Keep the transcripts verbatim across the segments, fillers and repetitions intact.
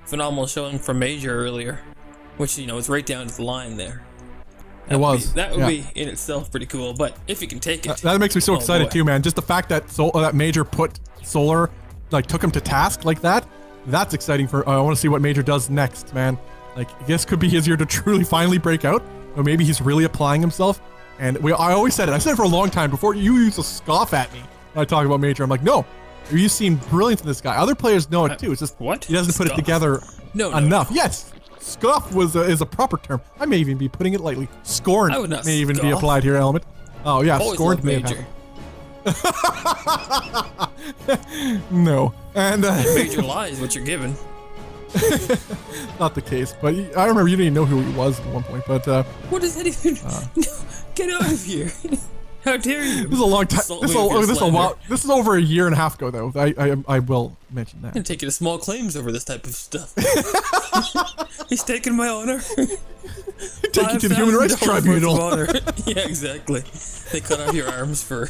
phenomenal showing from Major earlier, which, you know, is right down to the line there. That it was. Be, that would yeah. be in itself pretty cool, but if you can take it. That, that makes me so oh excited boy. too, man. Just the fact that Sol uh, that Major put Solar, like, took him to task like that, that's exciting for, uh, I want to see what Major does next, man. Like, this could be his year to truly finally break out, or maybe he's really applying himself. And we, I always said it, I said it for a long time, before you used to scoff at me when I talk about Major. I'm like, no, you've seen brilliance in this guy. Other players know it too. It's just, what? He doesn't put Scoff. it together no, no, enough. No. Yes, scoff was a, is a proper term. I may even be putting it lightly. Scorn I would not may even scoff. be applied here, Element. Oh yeah, Always scorned loved may Major. have No, and uh, Major lies what you're given. not the case. But I remember you didn't even know who he was at one point. But uh, What does that even? Uh, no, get out of here! How dare you? this is a long time. Insult This is me a, with your this is a slander. while. This is over a year and a half ago, though. I I, I will mention I'm that. gonna take you to small claims over this type of stuff. He's taking my honor. Take you to the Human Rights five thousand Tribunal. dollars worth of honor. Yeah, exactly. They cut off your arms for,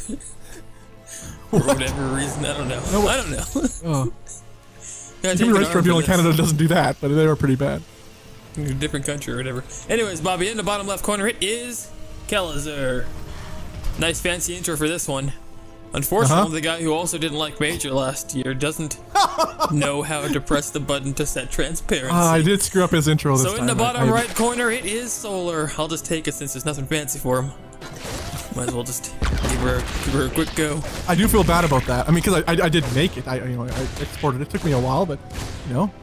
for whatever reason. I don't know. No, I don't know. Oh. Gotta The take Human an Rights arm Tribunal in for this. Canada doesn't do that, but they were pretty bad. In a different country or whatever. Anyways, Bobby, in the bottom left corner, it is Kellezer. Nice fancy intro for this one. Unfortunately, Uh-huh. the guy who also didn't like Major last year doesn't know how to press the button to set transparency. Uh, I did screw up his intro this so time. in the bottom I, I, right corner, it is Solar. I'll just take it since there's nothing fancy for him. Might as well just give her, give her a quick go. I do feel bad about that. I mean, because I, I I did make it. I you know I exported it. It took me a while, but you know,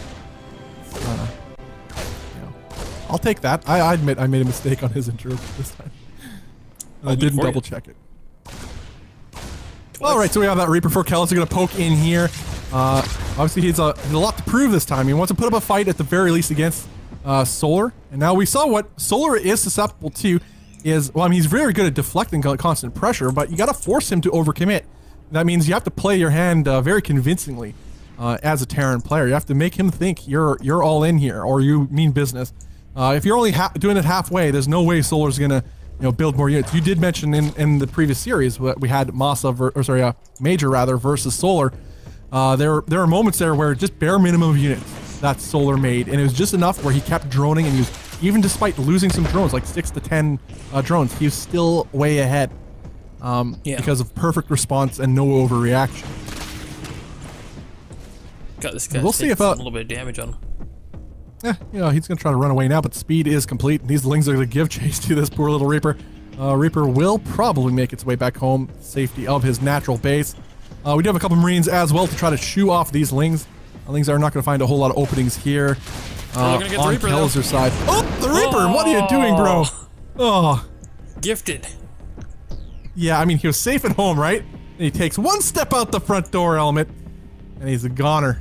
uh, you know, I'll take that. I, I admit I made a mistake on his intro this time. And I good didn't for you. double check it. All right, so we have that Reaper for Kellis. We're gonna poke in here. Uh, obviously, he's a, he's a lot to prove this time. He wants to put up a fight at the very least against uh, Solar. And now we saw what Solar is susceptible to. Is, well, I mean, he's very good at deflecting constant pressure, but you got to force him to overcommit. That means you have to play your hand uh, very convincingly uh, as a Terran player. You have to make him think you're you're all in here, or you mean business. Uh, if you're only ha doing it halfway, there's no way Solar's gonna, you know, build more units. You did mention in in the previous series that we had Masa, ver or sorry, uh, Major rather versus Solar. Uh, there there are moments there where just bare minimum of units that Solar made, and it was just enough where he kept droning, and he was, even despite losing some drones, like six to ten uh, drones, he was still way ahead um, Yeah. because of perfect response and no overreaction. Got this guy We'll see if, uh, a little bit of damage on him. Eh, you know, he's gonna try to run away now, but speed is complete, and these Lings are gonna give chase to this poor little Reaper. Uh, Reaper will probably make its way back home, safety of his natural base. Uh, we do have a couple Marines as well to try to shoo off these Lings. Uh, Lings are not gonna find a whole lot of openings here. Oh, Uh, they're gonna get the on Reaper, though. Kelzer's side. Oh, the Reaper! What are you doing, bro? Oh, Gifted. yeah. I mean, he was safe at home, right? And he takes one step out the front door, Element, and he's a goner.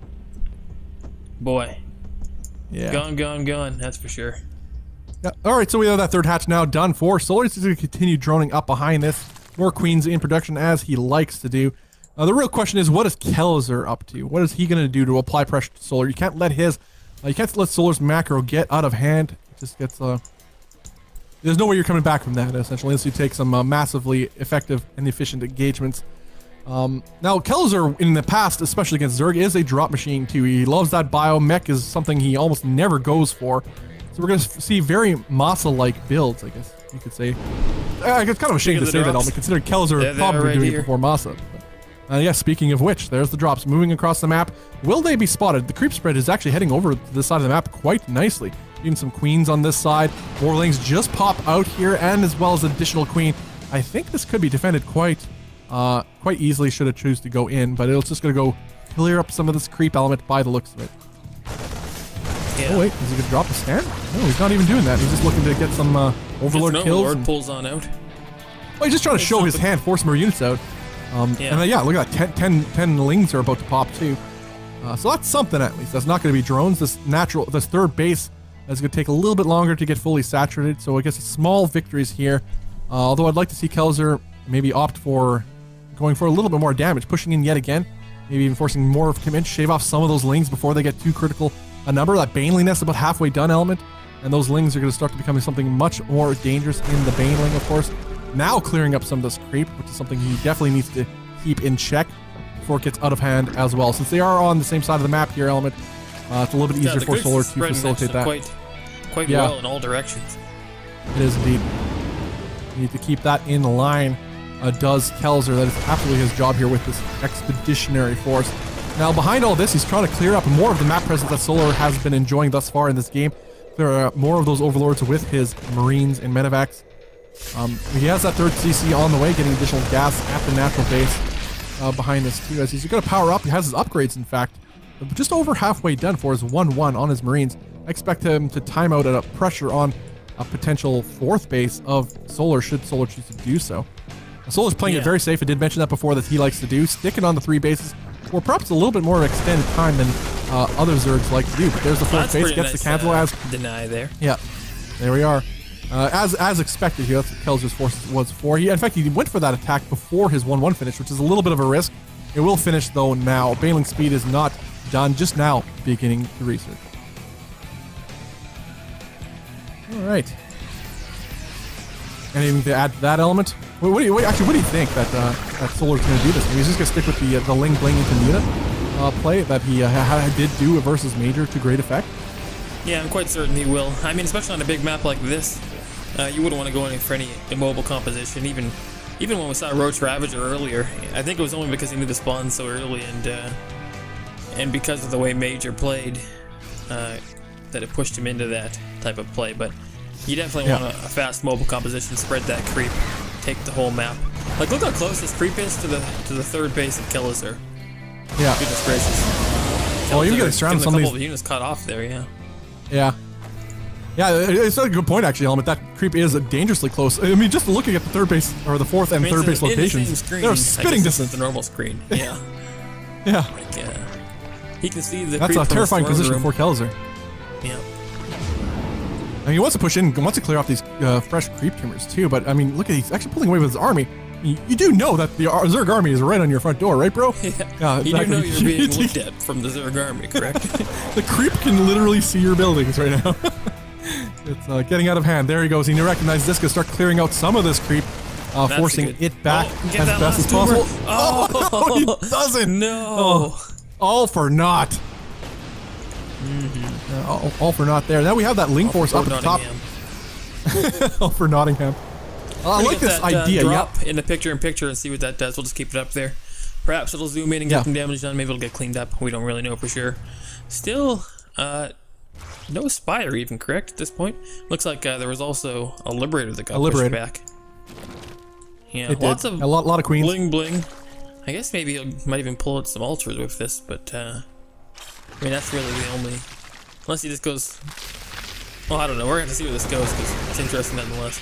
Boy. Yeah. Gone, gone, gone. That's for sure. Yeah. All right, so we have that third hatch now done for. Solar is going to continue droning up behind this. More queens in production as he likes to do. Uh, the real question is, what is Kelzer up to? What is he going to do to apply pressure to Solar? You can't let his, uh, you can't let Solar's macro get out of hand. It just gets, uh, there's no way you're coming back from that, essentially, unless you take some uh, massively effective and efficient engagements. Um, now, Kelzer, in the past, especially against Zerg, is a drop machine, too. He loves that bio. Mech is something he almost never goes for. So we're going to see very Masa-like builds, I guess you could say. Uh, it's kind of a shame to say that, Element, considering Kelzer They're- they're probably right doing here. it before Masa. But, uh, yeah, speaking of which, there's the drops moving across the map. Will they be spotted? The creep spread is actually heading over to this side of the map quite nicely. Even some queens on this side. More Lings just pop out here, and as well as additional queen. I think this could be defended quite uh, quite easily should it choose to go in, but it's just going to go clear up some of this creep element by the looks of it. Yeah. Oh wait, is he going to drop the stand? No, he's not even doing that. He's just looking to get some uh, Overlord Just an kills. Overlord and- pulls on out. Well, he's just trying to show his hand, force more units out. Um, Yeah. And uh, yeah, look at that. ten, ten, ten Lings are about to pop too. Uh, so that's something at least. That's not going to be drones. This natural, this third base is going to take a little bit longer to get fully saturated. So I guess small victories here. Uh, although I'd like to see Kelzer maybe opt for going for a little bit more damage, pushing in yet again. Maybe even forcing more of commit, shave off some of those Lings before they get too critical a number. That Baneliness about halfway done Element. And those Lings are going to start to becoming something much more dangerous in the Baneling, of course. Now clearing up some of this creep, which is something he definitely needs to keep in check before it gets out of hand as well. Since they are on the same side of the map here, Element, Uh, it's a little bit Yeah, easier the for grid's Solar to spreading facilitate that. Quite, quite Yeah. well in all directions. It is indeed. You need to keep that in line. Uh, does Kelzer. That is absolutely his job here with this expeditionary force. Now, behind all this, he's trying to clear up more of the map presence that Solar has been enjoying thus far in this game. There are more of those overlords with his Marines and Medivacs. Um, he has that third C C on the way, getting additional gas at the natural base uh, behind this too. As he's going to power up, he has his upgrades, in fact, just over halfway done for his one one on his Marines. I expect him to time out at a pressure on a potential fourth base of Solar, should Solar choose to do so. Solar's playing Yeah. it very safe. I did mention that before, that he likes to do, sticking on the three bases for perhaps a little bit more extended time than uh, other Zergs like to do. But there's the fourth That's base, pretty gets nice, the cancel uh, as deny there. yeah. There we are. Uh, as as expected here, that's what Kelzer's force was for. He, in fact, he went for that attack before his one one finish, which is a little bit of a risk. It will finish, though, now. Bailing speed is not done, just now beginning the research. All right. Anything to add to that element? What, what do you, wait, actually, what do you think that uh, that Solar's going to do this? He's just going to stick with the uh, the Ling Bling into Nita uh, play that he uh, ha did do versus Major to great effect. Yeah, I'm quite certain he will. I mean, especially on a big map like this, uh, you wouldn't want to go in for any immobile composition. Even even when we saw Roach Ravager earlier, I think it was only because he knew the spawn so early and uh, and because of the way Major played, uh, that it pushed him into that type of play. But you definitely Yeah. want a, a fast mobile composition, spread that creep, take the whole map. Like, look how close this creep is to the to the third base of Kelazur. Yeah. Goodness gracious. Well, even Kelazur getting surrounded getting some a of couple these- of units cut off there, yeah. Yeah. Yeah, it's a good point, actually, Element. That creep is dangerously close. I mean, just looking at the third base, or the fourth and I mean, third it's base in the same locations, screen. they're I spitting guess this is distance. the normal screen, yeah. Yeah. Like, uh, he can see the That's creep a from terrifying his throne position room. for Kelzer. Yeah. I mean, he wants to push in, wants to clear off these uh, fresh creep trimmers, too, but, I mean, look at he's actually pulling away with his army. You, you do know that the Ar- Zerg army is right on your front door, right, bro? Yeah. Yeah, You do know exactly. you're being looked at from the Zerg army, correct? The creep can literally see your buildings right now. It's uh, getting out of hand. There he goes. He recognizes this. Gonna start clearing out some of this creep, uh, That's forcing good. it back Oh, get as that best as last possible. tuber. Oh, Oh. no, he doesn't. No. Oh, all for naught. Mm-hmm. Uh, all, all for naught there. Now we have that Ling Force up at the top. Nottingham. All for Nottingham. Uh, I We're like gonna this get that, idea. Uh, Yeah. drop in the picture-in-picture and see what that does. We'll just keep it up there. Perhaps it'll zoom in and get Yeah. some damage done. Maybe it'll get cleaned up. We don't really know for sure. Still, uh, no Spire even, correct, at this point? Looks like uh, there was also a Liberator that got A Liberator. pushed back. Yeah, It lots did. of a lot, lot of queens. bling bling. I guess maybe he might even pull out some ultras with this, but uh, I mean that's really the only. Unless he just goes. Well, I don't know. We're gonna see where this goes because it's interesting nonetheless.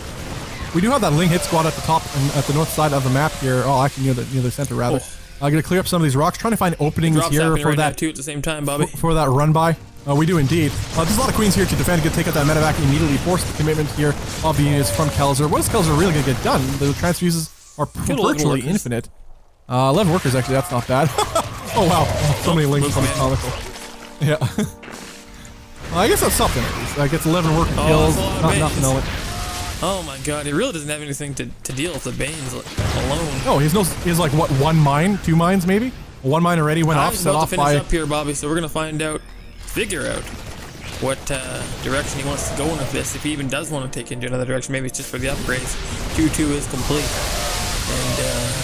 We do have that Ling hit squad at the top and at the north side of the map here. Oh, actually near the near the center rather. Oh. I'm gonna clear up some of these rocks, trying to find openings Drops here happening for right now that too at the same time, Bobby. for, for that run by. Uh, we do indeed. Uh, there's a lot of queens here to defend. Gonna take out that medevac immediately. Force the commitment here of the units from Kelzer. What is Kelzer really gonna get done? The transfuses are Kill eleven virtually workers. infinite. Uh, eleven workers actually. That's not bad. Oh wow, so many links Move on the man. comical. Yeah. Well, I guess that's something. At least. Uh, gets eleven worker Oh, kills. that's a lot of Not Banes. nothing on it. Oh my god, it really doesn't have anything to, to deal with the Banes alone. No, he's no. He's like what? One mine, two mines, maybe. One mine already went I off, was set about to off finish by. up here, Bobby, so we're gonna find out, figure out what uh, direction he wants to go in with this. If he even does want to take into another direction, maybe it's just for the upgrades. Q two is complete, and uh,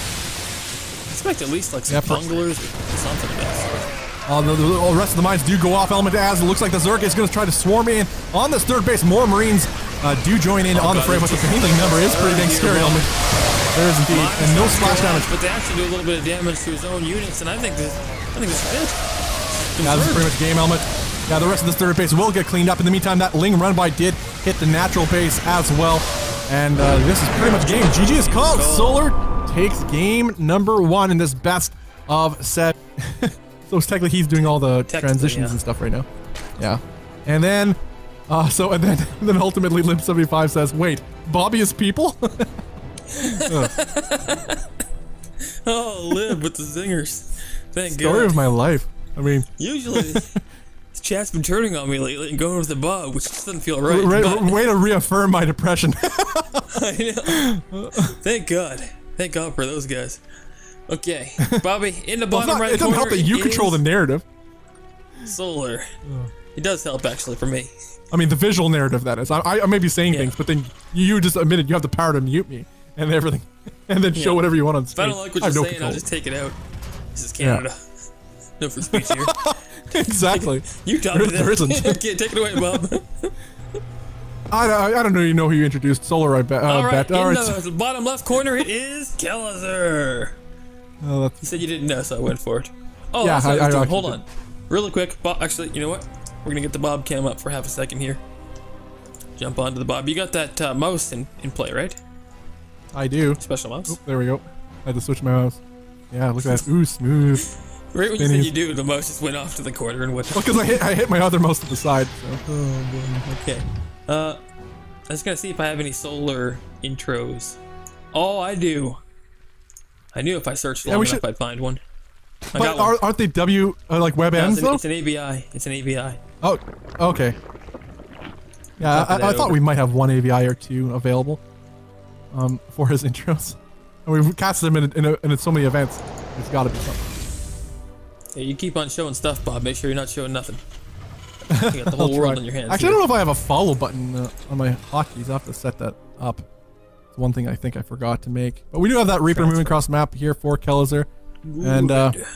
expect at least like some Yep. bunglers or something of that sort. Uh, the, the, the rest of the mines do go off. Element as it looks like the Zerg is going to try to swarm in on this third base. More Marines uh, do join in Oh on the God, fray, but it's the just healing number is pretty dang here, scary. Bobby. Element. There is indeed, Minus and no one splash garage, damage. but they actually do a little bit of damage to his own units, and I think this, I think this is it. Yeah, this is pretty much game element. Yeah, the rest of this third base will get cleaned up. In the meantime, that Ling run by did hit the natural base as well, and uh, this is pretty much game. G G is called. Solar takes game number one in this best of set. So technically, he's doing all the Technically, transitions yeah. and stuff right now. Yeah, and then, uh, so and then, then ultimately, Lib seventy-five says, "Wait, Bobby is people." Oh, Lib with the zingers. Thank Story God. of my life. I mean, Usually, this chat's been turning on me lately and going with the Bob, which just doesn't feel right. way, but way to reaffirm my depression. I know. Thank God. Thank God for those guys. Okay, Bobby, in the Well, it's bottom not- right it doesn't corner help that you is control the narrative. Solar. He does help actually for me. I mean, the visual narrative that is. I, I may be saying Yeah. things, but then you just admitted you have the power to mute me and everything, and then show Yeah. whatever you want on If I screen. don't like what I have you're no saying, I'll control. just take it out. This is Canada. No free speech here. Exactly. You taught There- me that. there isn't. Okay, take it away, Bob. I, I, I don't know. You know who you introduced Solar. I bet. Uh, All right, bet. All in right. the, the bottom left corner, it is Kellezer. Oh, that's, You said you didn't know, so I went for it. Oh, Yeah, that's what I, I- was I doing. Hold actually on. Really quick. Bob, actually, you know what? We're going to get the Bob cam up for half a second here. Jump onto the Bob. You got that uh, mouse in, in play, right? I do. Special mouse? Oop, there we go. I had to switch my mouse. Yeah, look at that. Ooh, smooth. Right when you Spinning. said you do, the mouse just went off to the corner and went. Well, because I hit, I hit my other mouse to the side. So. Okay. Uh, I was gonna see if I have any solar intros. Oh, I do. I knew if I searched long Yeah, we enough, should- I'd find one. I But got one. are, aren't they W uh, like web No, ends it's, an, though? it's an A V I. It's an A V I. Oh, okay. Yeah, Copy I, that I thought over. we might have one A V I or two available um, for his intros. And we've casted him in, in, a, in so many events. There's got to be something. Yeah, you keep on showing stuff, Bob. Make sure you're not showing nothing. You got the I'll whole world try. in your hands. Actually, I here. don't know if I have a follow button uh, on my hotkeys. I have to set that up. It's one thing I think I forgot to make. But we do have that Reaper moving across the map here for Kellezer. And uh, Good.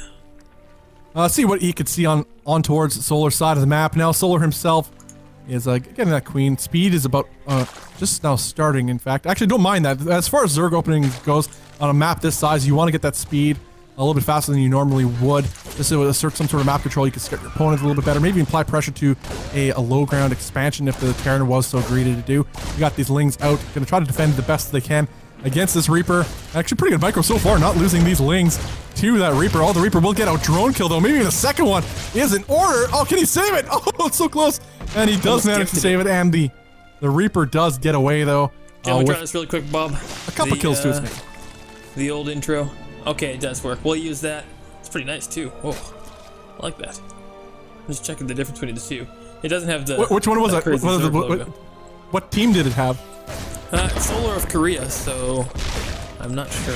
uh, see what he could see on, on towards Solar's side of the map. Now, Solar himself is uh, getting that queen. Speed is about uh, just now starting, in fact. Actually, don't mind that. As far as Zerg opening goes, on a map this size, you want to get that speed a little bit faster than you normally would. Just to assert some sort of map control, you can start your opponent a little bit better. Maybe even apply pressure to a, a low ground expansion if the Terran was so greedy to do. You got these Lings out, going to try to defend the best they can against this Reaper. Actually, pretty good micro so far, not losing these Lings to that Reaper. Oh, the Reaper will get a drone kill though. Maybe the second one is in order. Oh, can he save it? Oh, it's so close. And he does Almost manage to gifted save it. And the, the Reaper does get away though. Can uh, we try with this really quick, Bob? a couple The, kills to his uh, name. The old intro. Okay, it does work. We'll use that. It's pretty nice too. Oh, I like that. I'm just checking the difference between the two. It doesn't have the. Wh- Which one was the that? crazy What, Zerg what, what, logo. what team did it have? Uh, it's Solar of Korea, so I'm not sure.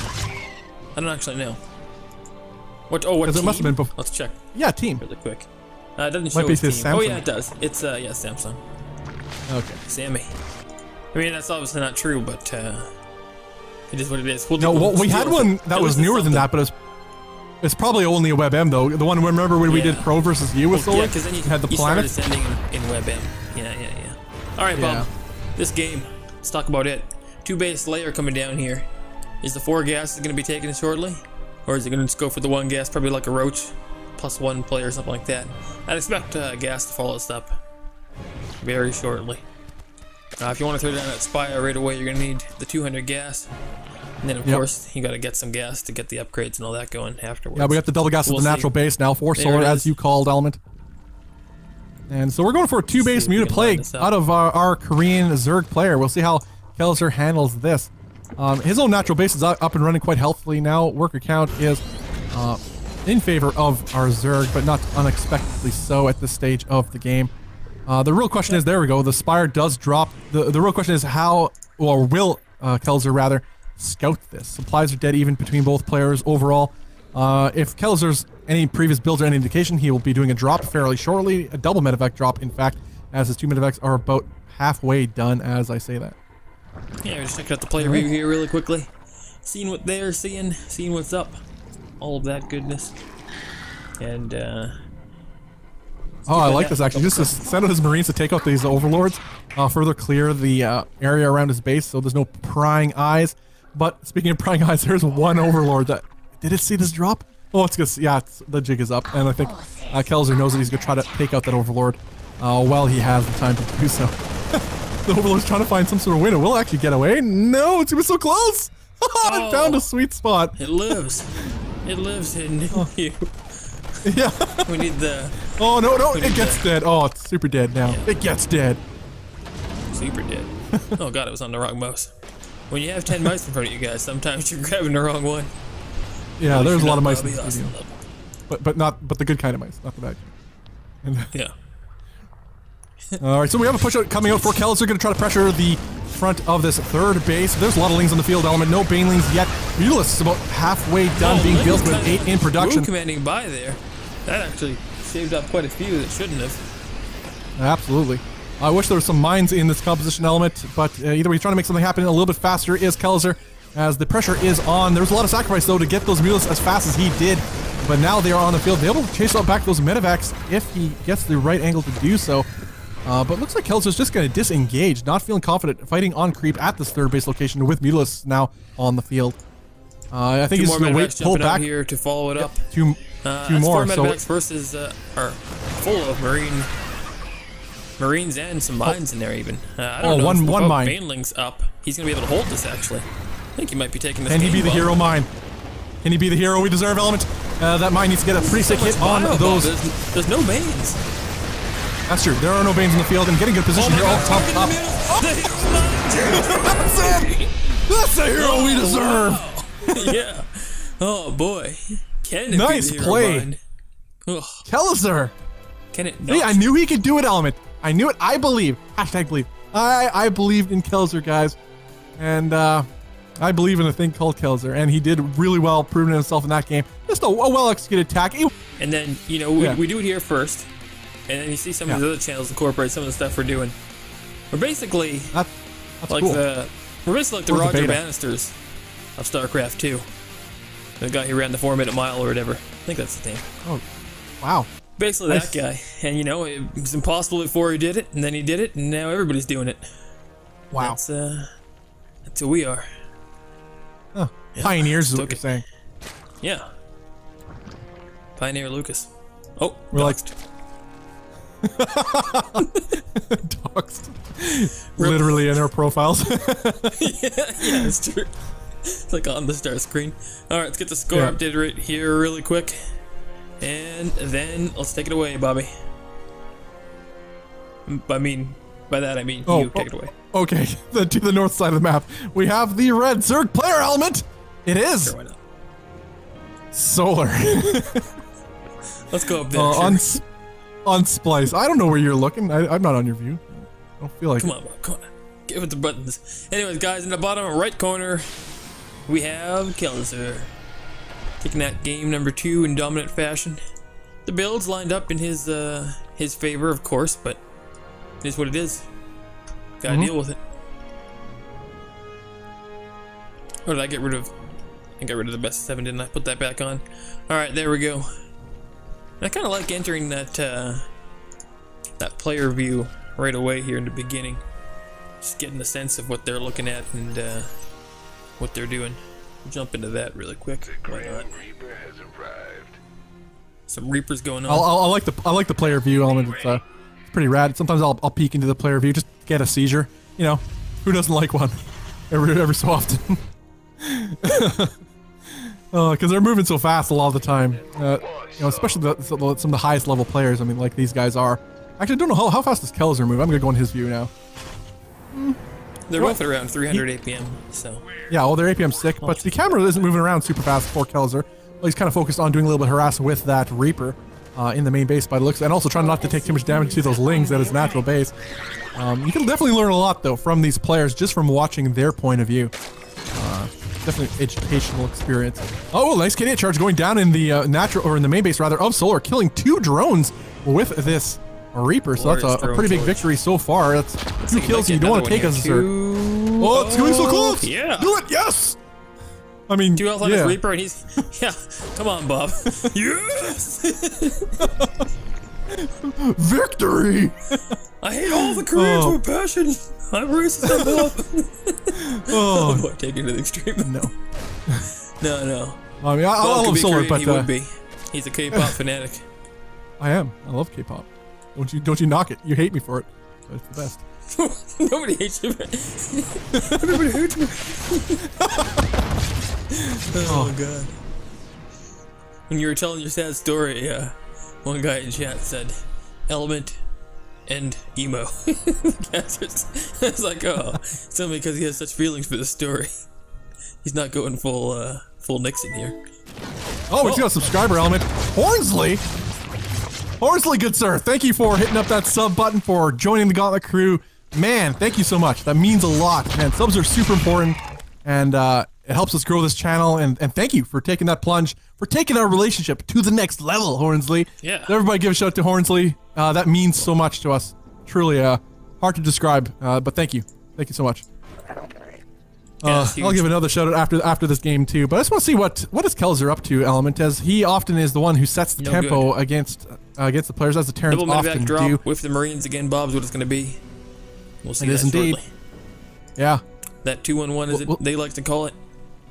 I don't actually know. What? Oh, what 'Cause it team? must have been bef- Let's check Yeah, team. really quick. Uh, it doesn't Might show be its his team. Oh Samsung. yeah, it does. It's uh, yeah, Samsung. Okay. Sammy. I mean, that's obviously not true, but uh, it is what it is. We'll No, do, well, we'll we had deal with one it. that At was least it's newer than something. that, but it's it's probably only a WebM though. The one remember when we did Yeah. Pro versus you with Well, Solar? yeah, because then you, had the you planet. started sending in, in WebM. Yeah, yeah, yeah. All right, Yeah. Bob. This game. Let's talk about it. Two base layer coming down here. Is the four gas going to be taken shortly, or is it going to just go for the one gas, probably like a roach, plus one player or something like that? I'd expect uh, gas to follow this up very shortly. Uh, if you want to throw down that Spire right away, you're going to need the two hundred gas. And then, of Yep. course, you got to get some gas to get the upgrades and all that going afterwards. Yeah, we got the double gas We'll at the see. natural base now for There Solar, it as is. you called, Element. And so we're going for a two base if we Muta can line Plague this up. out of our, our Korean Zerg player. We'll see how Kellezer handles this. Um, his own natural base is up up and running quite healthily now. Worker count is uh, in favor of our Zerg, but not unexpectedly so at this stage of the game. Uh, the real question is, there we go, the Spire does drop. The, the real question is how, or will uh, Kellezer rather, scout this. Supplies are dead even between both players overall. Uh, if Kellezer's any previous builds are any indication, he will be doing a drop fairly shortly, a double medevac drop in fact, as his two medevacs are about halfway done as I say that. Yeah, we're just checking out the player review here really quickly. Seeing what they're seeing, seeing what's up. All of that goodness. And, uh... Oh, I like this actually. Just to send out his Marines to take out these overlords, uh, further clear the uh, area around his base so there's no prying eyes. But speaking of prying eyes, there's one overlord that... Did it see this drop? Oh, it's good. Yeah, it's, the jig is up. And I think uh, Kellezer knows that he's going to try to take out that overlord uh, while he has the time to do so. The overlord's trying to find some sort of window. Will it actually get away? No, it's been so close! I found a sweet spot. It lives. It lives in you. Yeah. We need the Oh, no, no, did it gets that. dead. Oh, it's super dead now. Yeah. It gets dead. super dead. Oh god, it was on the wrong mouse. When you have ten mice in front of you guys, sometimes you're grabbing the wrong one. Yeah, At least there's a you're lot of not mice in Bobby the Austin video. level. But but not but the good kind of mice, not the bad kind. And, Yeah. all right, so we have a push out coming out for Kellezer. Going to try to pressure the front of this third base. There's a lot of Lings on the field, Element. No Banelings yet. Mulus is about halfway done Oh, being Lynn built was with kinda eight in production. Woo commanding by there. That actually shaved off quite a few that shouldn't have. Absolutely. I wish there were some mines in this composition element, but uh, either way, he's trying to make something happen a little bit faster is Kelzer, as the pressure is on. There's a lot of sacrifice, though, to get those mules as fast as he did, but now they are on the field. They're able to chase out back those medevacs if he gets the right angle to do so. Uh, but looks like Kelzer's just going to disengage, not feeling confident fighting on creep at this third base location with Mutalisk now on the field. Uh, I think two he's more going to wait, pull back here to follow it up. Yep, two, uh, two more. Four so medevacs versus uh, are full of marine. Marines and some mines oh. in there even. Uh, I don't oh, know. one, one mine. Baneling's up. He's going to be able to hold this, actually. I think he might be taking this. Can he be the bomb. hero mine? Can he be the hero we deserve, Element? Uh, that mine needs to get a pretty sick hit on those. There's, there's no Banes. That's true. There are no Banes in the field and getting good position oh here. God, Oh, top, top. Oh. That's it! That's the hero oh, we deserve! Wow. Yeah. Oh, boy. Can it nice be the play. Mine? Ugh. Kelzer! Can it not? Hey, I knew he could do it, Element. I knew it. I believe. Hashtag believe. I, I believed in Kelzer, guys. And uh, I believe in a thing called Kelzer. And he did really well proving himself in that game. Just a, a well-executed attack. And then, you know, we, yeah. we do it here first. And then you see some yeah. of the other channels incorporate some of the stuff we're doing. We're basically that, that's like cool. the we're basically like the Where's Roger the Bannisters of StarCraft two. The guy who ran the four minute mile or whatever. I think that's the name. Oh, wow. Basically nice. that guy. And you know, it was impossible before he did it, and then he did it, and now everybody's doing it. Wow. That's uh that's who we are. Huh. Yeah. Pioneers is what okay. you're saying. Yeah. Pioneer Lucas. Oh, we're doxed. like doxed. Literally in our profiles. yeah, yeah, it's true. It's like on the start screen. Alright, let's get the score yeah. updated right here really quick. And then let's take it away, Bobby. I mean, by that I mean oh, you take it away. Okay, the, to the north side of the map, we have the red Zerg player element. It is sure, why not? Solar. Let's go up there. Uh, sure. on, on Splice. I don't know where you're looking. I, I'm not on your view. I don't feel like Come it. on, Bob, come on. Give it the buttons. Anyways, guys, in the bottom right corner, we have Kelzer. Taking that game number two in dominant fashion. The build's lined up in his uh, his favor, of course, but it is what it is. Gotta mm-hmm. deal with it. Or did I get rid of... I got rid of the best seven, didn't I? Put that back on. Alright, there we go. I kind of like entering that, uh, that player view right away here in the beginning. Just getting a sense of what they're looking at and uh, what they're doing. Jump into that really quick. Why not? Reaper has arrived. Some Reapers going on. I'll, I'll, I like the I like the player view element. It's, uh, it's pretty rad. Sometimes I'll I'll peek into the player view just to get a seizure. You know, who doesn't like one? Every every so often. Because uh, they're moving so fast a lot of the time. Uh, you know, especially the, some of the highest level players. I mean, like these guys are. Actually, I don't know how, how fast does Kelzer move. I'm gonna go in his view now. Mm. They're both at around three hundred A P M, so. Yeah, well, their A P M's sick, but the camera isn't moving around super fast for Kelzer. Well, he's kind of focused on doing a little bit of harass with that Reaper uh, in the main base by the looks, and also trying not to take too much damage to those Lings at his natural base. Um, you can definitely learn a lot, though, from these players just from watching their point of view. Uh, definitely educational experience. Oh, nice K D A charge going down in the uh, natural, or in the main base rather, of Solar, killing two drones with this Reaper, so that's a, a pretty big victory so far. That's two kills you don't want to take as a Zerg. Oh, it's going so close! Yeah! Do it, yes! I mean, two health on yeah. his Reaper and he's... Yeah, come on, Bob. Yes! Victory! I hate all the Koreans oh. with passion. I'm racist, I'm Bob. Oh. Oh boy, take it to the extreme. No. No, no. I mean, I, I love Solar, Korean, but... He uh, would be. He's a K-pop fanatic. I am. I love K-pop. Don't you don't you knock it. You hate me for it. But it's the best. Nobody hates you. Everybody hates me. Oh, oh god. When you were telling your sad story, uh, one guy in chat said, Element and emo. It's like, oh, it's only because he has such feelings for the story. He's not going full uh, full Nixon here. Oh, we oh. got a subscriber, Element. Hornsley! Hornsley, good sir, thank you for hitting up that sub button, for joining the Gauntlet crew. Man, thank you so much. That means a lot. Man, subs are super important. And uh, it helps us grow this channel, and, and thank you for taking that plunge, for taking our relationship to the next level, Hornsley. Yeah. So everybody give a shout out to Hornsley. Uh, that means so much to us. Truly uh, hard to describe, uh, but thank you. Thank you so much. Uh, I'll give another shout out after after this game too, but I just want to see what what is Kelzer up to, Element, as he often is the one who sets the no tempo good. against uh, against the players, as the Terrans Double often drop do. with the Marines again, Bob's what it's going to be. We'll see it that is indeed. shortly. Yeah. That two one one is well, it they like to call it.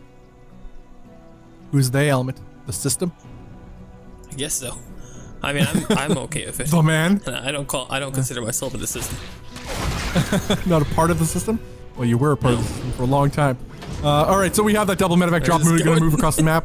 Who's they, Element? The system? I guess so. I mean, I'm I'm okay with it. The man. I don't call I don't consider myself in the system. Not a part of the system? Well, you were a part no. of the system for a long time. Uh, all right, so we have that double medevac drop. We're going to move across the map.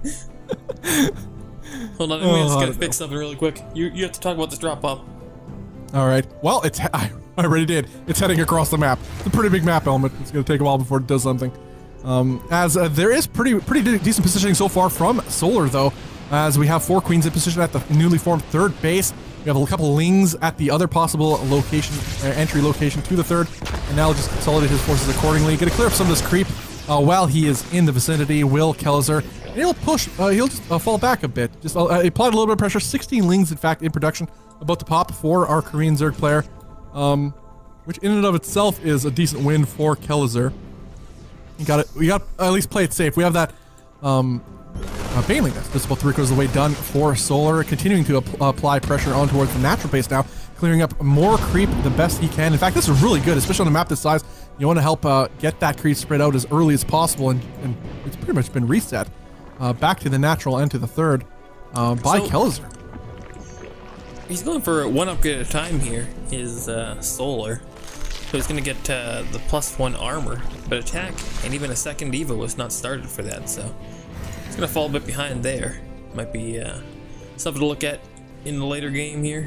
Hold on, I'm oh, just going to fix something really quick. You you have to talk about this drop, Bob. All right. Well, it's I, I already did. It's heading across the map. It's a pretty big map, Element. It's going to take a while before it does something. Um, as uh, there is pretty pretty de decent positioning so far from Solar, though, as we have four queens in position at the newly formed third base. We have a couple of lings at the other possible location, uh, entry location to the third, and now just consolidate his forces accordingly. Gonna clear up some of this creep uh, while he is in the vicinity. Will Kelzer, and he'll push, uh, he'll just uh, fall back a bit. Just uh, applied a little bit of pressure. sixteen lings, in fact, in production, about to pop for our Korean Zerg player, um, which in and of itself is a decent win for Kelzer. You got it. We got to at least play it safe. We have that. Um, Uh, Baneling, that's just about three quarters of the way done for Solar, continuing to ap apply pressure on towards the natural base now, clearing up more creep the best he can. In fact, this is really good, especially on a map this size. You want to help uh, get that creep spread out as early as possible, and, and it's pretty much been reset uh, back to the natural and to the third uh, by so, Kelzer. He's going for one upgrade at a time here, is uh, Solar. So he's going to get uh, the plus one armor, but attack and even a second Evo was not started for that, so it's going to fall a bit behind there. Might be uh, something to look at in the later game here.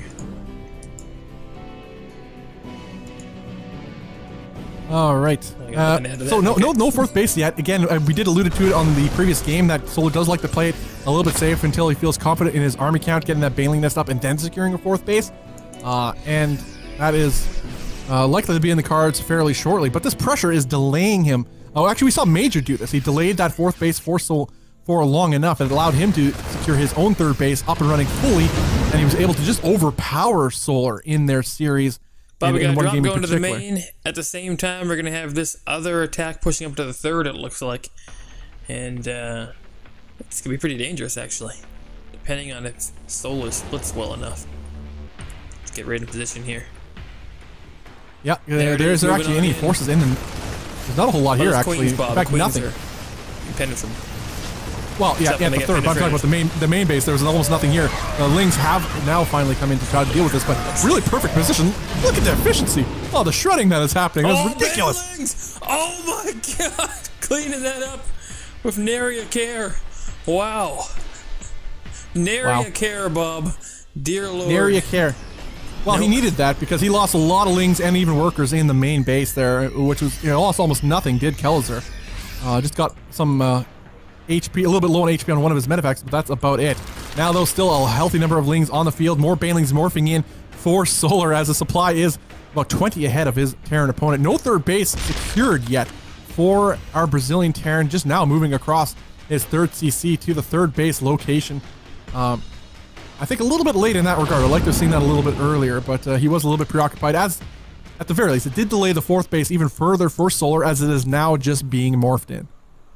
All right. Uh, so no, okay. no, no fourth base yet. Again, uh, we did allude to it on the previous game that Solar does like to play it a little bit safe until he feels confident in his army count, getting that Baneling nest up, and then securing a fourth base. Uh, and that is uh, likely to be in the cards fairly shortly. But this pressure is delaying him. Oh, actually, we saw Major do this. He delayed that fourth base for Soul. for long enough that it allowed him to secure his own third base up and running fully, and he was able to just overpower Solar in their series. But in, we got in a drop going to the particular. main. At the same time, we're going to have this other attack pushing up to the third, it looks like. And uh, it's going to be pretty dangerous, actually, depending on if Solar splits well enough. Let's get right in position here. Yeah, there, there isn't actually any in. forces in them. There's not a whole lot well, here, actually. Queens, Bob. In fact, Queens nothing. Dependent from Well, yeah, yeah, the third. But I'm talking about the main, the main base. There was almost nothing here. The Lings have now finally come in to try to deal with this, but really perfect position. Look at the efficiency. Oh, the shredding that is happening. That's oh, ridiculous. Lings. Oh my God! Cleaning that up with Naria Care. Wow. Naria wow. Care, Bob. Dear Lord. Naria Care. Well, nope. He needed that because he lost a lot of Lings and even workers in the main base there, which was, you know, lost almost nothing. Did Kelzer? Uh, just got some. Uh, H P, a little bit low on H P on one of his medevacts, but that's about it. Now, though, still a healthy number of Lings on the field. More Banelings morphing in for Solar as the supply is about twenty ahead of his Terran opponent. No third base secured yet for our Brazilian Terran, just now moving across his third C C to the third base location. Um, I think a little bit late in that regard. I'd like to have seen that a little bit earlier, but uh, he was a little bit preoccupied. As at the very least, it did delay the fourth base even further for Solar, as it is now just being morphed in.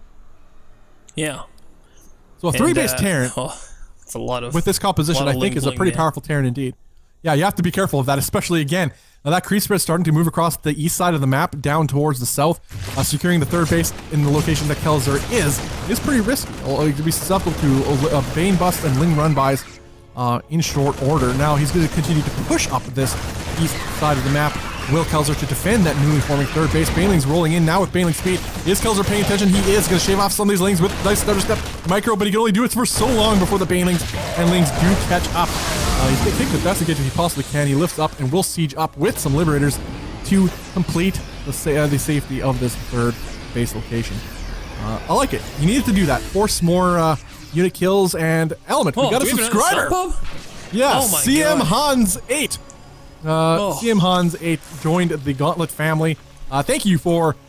Yeah. So a three-base uh, Terran oh, that's a lot of, with this composition, I think, is a pretty yeah. powerful Terran indeed. Yeah, you have to be careful of that, especially again. Now that creep spread is starting to move across the east side of the map down towards the south. Uh, securing the third base in the location that Kelzer is is pretty risky. You could be susceptible to uh, Bane Bust and Ling Run-bys uh, in short order. Now he's going to continue to push up this east side of the map. Will Kelzer to defend that newly forming third base. Baneling's rolling in now with Baneling speed. Is Kelzer paying attention? He is going to shave off some of these Lings with nice stutter step micro, but he can only do it for so long before the Banelings and Lings do catch up. Uh, he's going to take the best engagement he possibly can. He lifts up and will siege up with some Liberators to complete the, sa uh, the safety of this third base location. Uh, I like it. He needed to do that. Force more uh, unit kills and Element. Oh, we got a subscriber. Yeah, oh C M Hans eight. Uh, oh. C M Hans eight joined the Gauntlet family. Uh, thank you for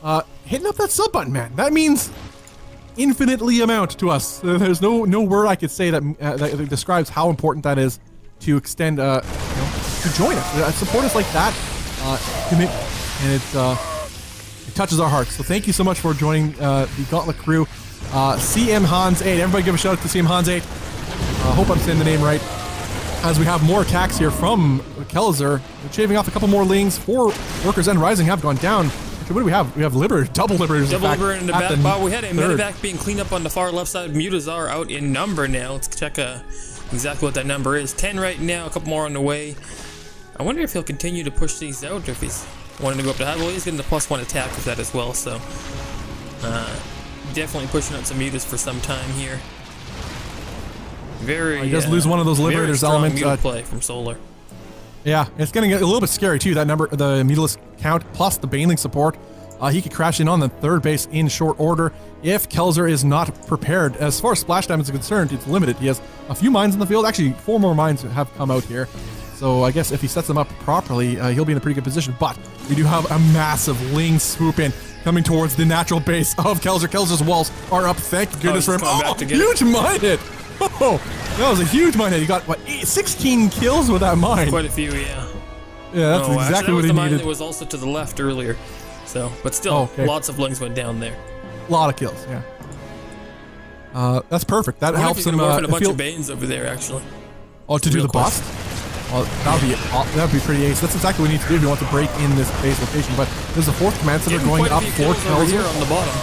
uh, hitting up that sub button, man. That means infinitely amount to us. There's no no word I could say that, uh, that describes how important that is to extend, uh, you know, to join us. Uh, support us like that, uh, commit, and it, uh, it touches our hearts. So thank you so much for joining uh, the Gauntlet crew. Uh, C M Hans eight, everybody give a shout out to C M Hans eight. I uh, hope I'm saying the name right. As we have more attacks here from Kelzer, shaving off a couple more lings. Four workers and Rising have gone down. Actually, what do we have? We have Liberators, double Liberators. Double Liberator in the back. Wow, we had a third. medevac being cleaned up on the far left side. Mutazar out in number now. Let's check uh, exactly what that number is. ten right now, a couple more on the way. I wonder if he'll continue to push these out, or if he's wanting to go up to high. Well, he's getting the plus one attack with that as well, so uh, definitely pushing out some mutas for some time here. Very. Uh, he does uh, lose one of those Liberators elements. Uh, play from Solar. Yeah, it's getting a little bit scary too. That number, the Mutalist count plus the Baneling support. Uh, he could crash in on the third base in short order if Kelzer is not prepared. As far as splash damage is concerned, it's limited. He has a few mines in the field. Actually, four more mines have come out here. So I guess if he sets them up properly, uh, he'll be in a pretty good position. But we do have a massive Ling swoop in coming towards the natural base of Kelzer. Kelzer's walls are up. Thank goodness oh, for him. Oh, huge mine hit. Oh, that was a huge mine hit. He got, what, sixteen kills with that mine. Quite a few, yeah. Yeah, that's oh, exactly actually, that what was he the mine needed. that was also to the left earlier. So, but still, oh, okay. lots of Lings went down there. A lot of kills, yeah. Uh, that's perfect. That I helps him. Uh, a bunch feel... of Banes over there, actually. Oh, to do the bust? Oh, that would be that would be pretty ace. That's exactly what we need to do if we want to break in this base location. But there's a fourth command center going up for Kelzer on the bottom.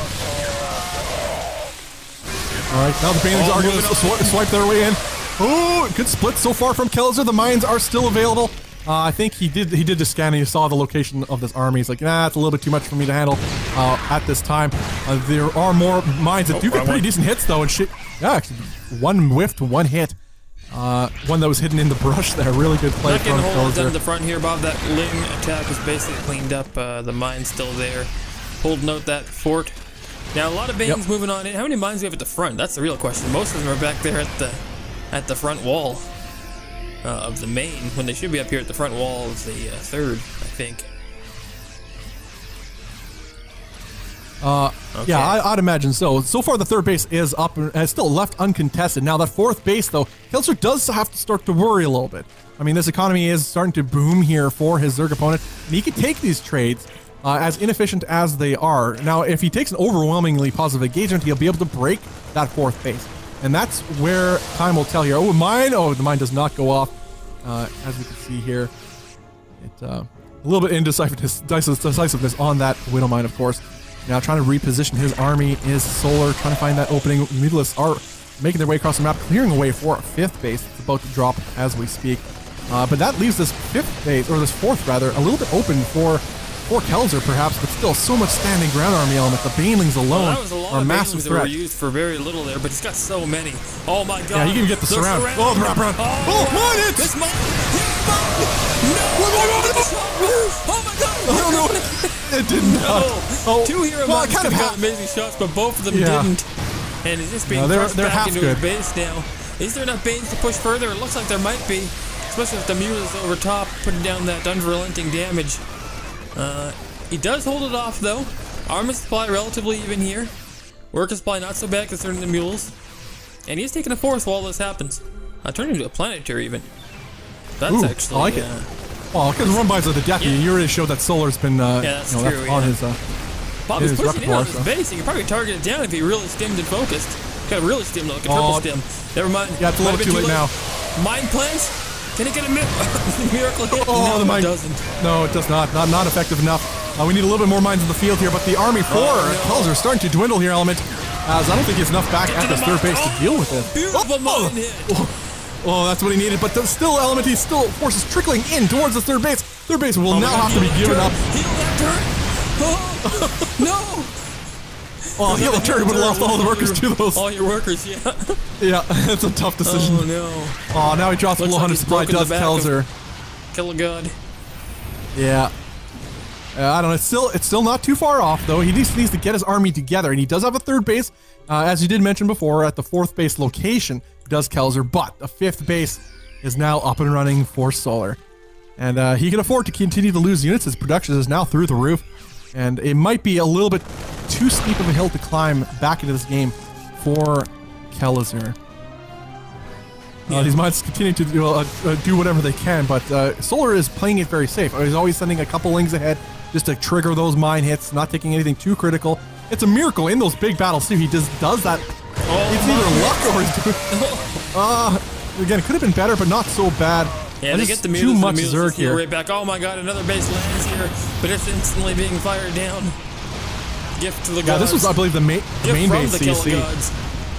All right, now the Banelings oh, are going to sw swipe their way in. Oh, good split so far from Kelzer. The mines are still available. Uh, I think he did he did the scan and he saw the location of this army. He's like, nah, it's a little bit too much for me to handle uh, at this time. Uh, there are more mines that oh, do get pretty one. decent hits though, and shit. Yeah, actually, one whiff to one hit. Uh, one that was hidden in the brush there. Really good play Not from getting hold Kelzer. of the front here, Bob. That Ling attack was basically cleaned up. Uh, the mine's still there. Holding out that fort. Now a lot of Banes yep. moving on in. How many mines do we have at the front? That's the real question. Most of them are back there at the at the front wall uh, of the main, when they should be up here at the front wall of the uh, third, I think. Uh, okay. Yeah, I, I'd imagine so. So far, the third base is up and uh, still left uncontested. Now, that fourth base, though, Kelzer does have to start to worry a little bit. I mean, this economy is starting to boom here for his Zerg opponent, and he can take these trades uh, as inefficient as they are. Now, if he takes an overwhelmingly positive engagement, he'll be able to break that fourth base. And that's where time will tell here. Oh, mine! Oh, the mine does not go off. Uh, as we can see here, it uh, a little bit indecisiveness decisiveness on that Widow mine, of course. Now trying to reposition his army is Solar, trying to find that opening. Mutalists are making their way across the map, clearing a way for a fifth base. It's about to drop as we speak. Uh, but that leaves this fifth base, or this fourth rather, a little bit open for for Kelzer perhaps, but still so much standing ground army element. The Banelings alone well, that was a lot are a of massive Banelings threat. That were used for very little there, but he's got so many. Oh my god. Yeah, you can get the, the surround. surround. Oh, the wraparound. Oh, oh wow. mine it! This mine! No! Oh my god! I don't know. It did not. No. Oh, Two hero well, mines kind of got amazing shots, but both of them yeah. didn't. And it's just being no, they're, crushed they're back into good. his base now. Is there enough Banes to push further? It looks like there might be. Especially if the Mule is over top, putting down that unrelenting damage. Uh, he does hold it off, though. Armor supply relatively even here. Worker supply not so bad concerning the Mules. And he's taking a fourth while this happens. I uh, turned into a planetary, even. That's Ooh, actually... I like uh, it. Well, because run bys of the deputy, yeah. you already showed that Solar's been, uh, yeah, that's you know, true, that's yeah. on his, uh, Bob is pushing in on his so. base. He could probably target it down if he really stimmed and focused. Got to really stim, like a triple oh, stim. Never mind. Yeah, it's a little bit too late, late now. Mind plans? Can it get a mi miracle hit? Oh, no, the mine it doesn't. No, it does not. Not not effective enough. Uh, we need a little bit more mines in the field here, but the army for oh, no. Kelzer starting to dwindle here, Element. As I don't think he has enough back get at this third base oh, to deal with it. Beautiful oh, mine hit. Oh, oh, that's what he needed, but still, Element, he still forces trickling in towards the third base. Third base will oh, now have to be given up. Heal that turret. Oh, no. Well, heal the turret would have lost all the workers to those. All your workers, yeah. Yeah, it's a tough decision. Oh, no. Oh, now he drops below one hundred supply, does Kelzer. Killigod. Yeah. Uh, I don't know. It's still it's still not too far off, though. He needs, needs to get his army together, and he does have a third base, uh, as you did mention before, at the fourth base location, does Kelzer, but a fifth base is now up and running for Solar. And uh, he can afford to continue to lose units. His production is now through the roof. And it might be a little bit too steep of a hill to climb back into this game for Kelleher. Uh, Yeah. these mods continue to do, uh, uh, do whatever they can, but uh, Solar is playing it very safe. He's always sending a couple lings ahead just to trigger those mine hits, not taking anything too critical. It's a miracle in those big battles too. He just does that. Oh It's either luck or he's doing. Uh, again, it could have been better, but not so bad. Yeah, they Just get the too mules, much the mules Zerg just get here. right back. Oh my god, another base lands here, but it's instantly being fired down. Gift to the gods. Yeah, this was, I believe, the, ma the Gift main from base the C kill C. gods.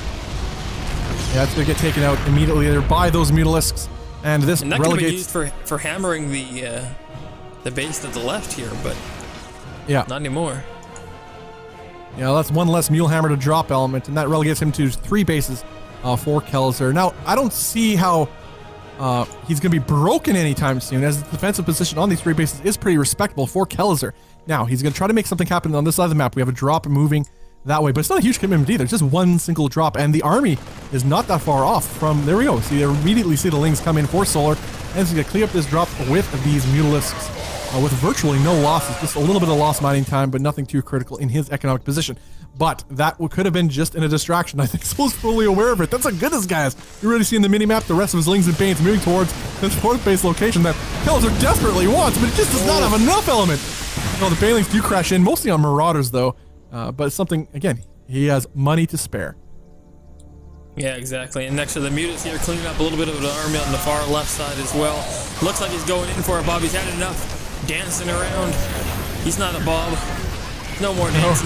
Yeah, it's gonna get taken out immediately there by those Mutalisks, and this And that could have been relegates. used for for hammering the uh, the base to the left here, but Yeah, not anymore. yeah, that's one less Mule Hammer to drop element, and that relegates him to three bases uh, for Kelleher. Now, I don't see how uh, he's gonna be broken anytime soon, as the defensive position on these three bases is pretty respectable for Kelleher. Now, he's gonna try to make something happen on this side of the map. We have a drop moving that way, but it's not a huge commitment either. It's just one single drop, and the army is not that far off from. There we go. So you immediately see the lings come in for Solar, and he's gonna clear up this drop with these Mutalisks uh, with virtually no losses. Just a little bit of lost mining time, but nothing too critical in his economic position. But that could have been just in a distraction. I think Solar's fully aware of it. That's a goodness, guys. You're already seeing the mini-map, the rest of his lings and banes moving towards this fourth base location that Kelleher desperately wants, but it just does not have enough element. No, the banelings do crash in, mostly on Marauders, though. Uh, but it's something, again, he has money to spare. Yeah, exactly. And next to the mutants here, cleaning up a little bit of the army on the far left side as well. Looks like he's going in for it, Bob. He's had enough dancing around. He's not a Bob. No more dancing.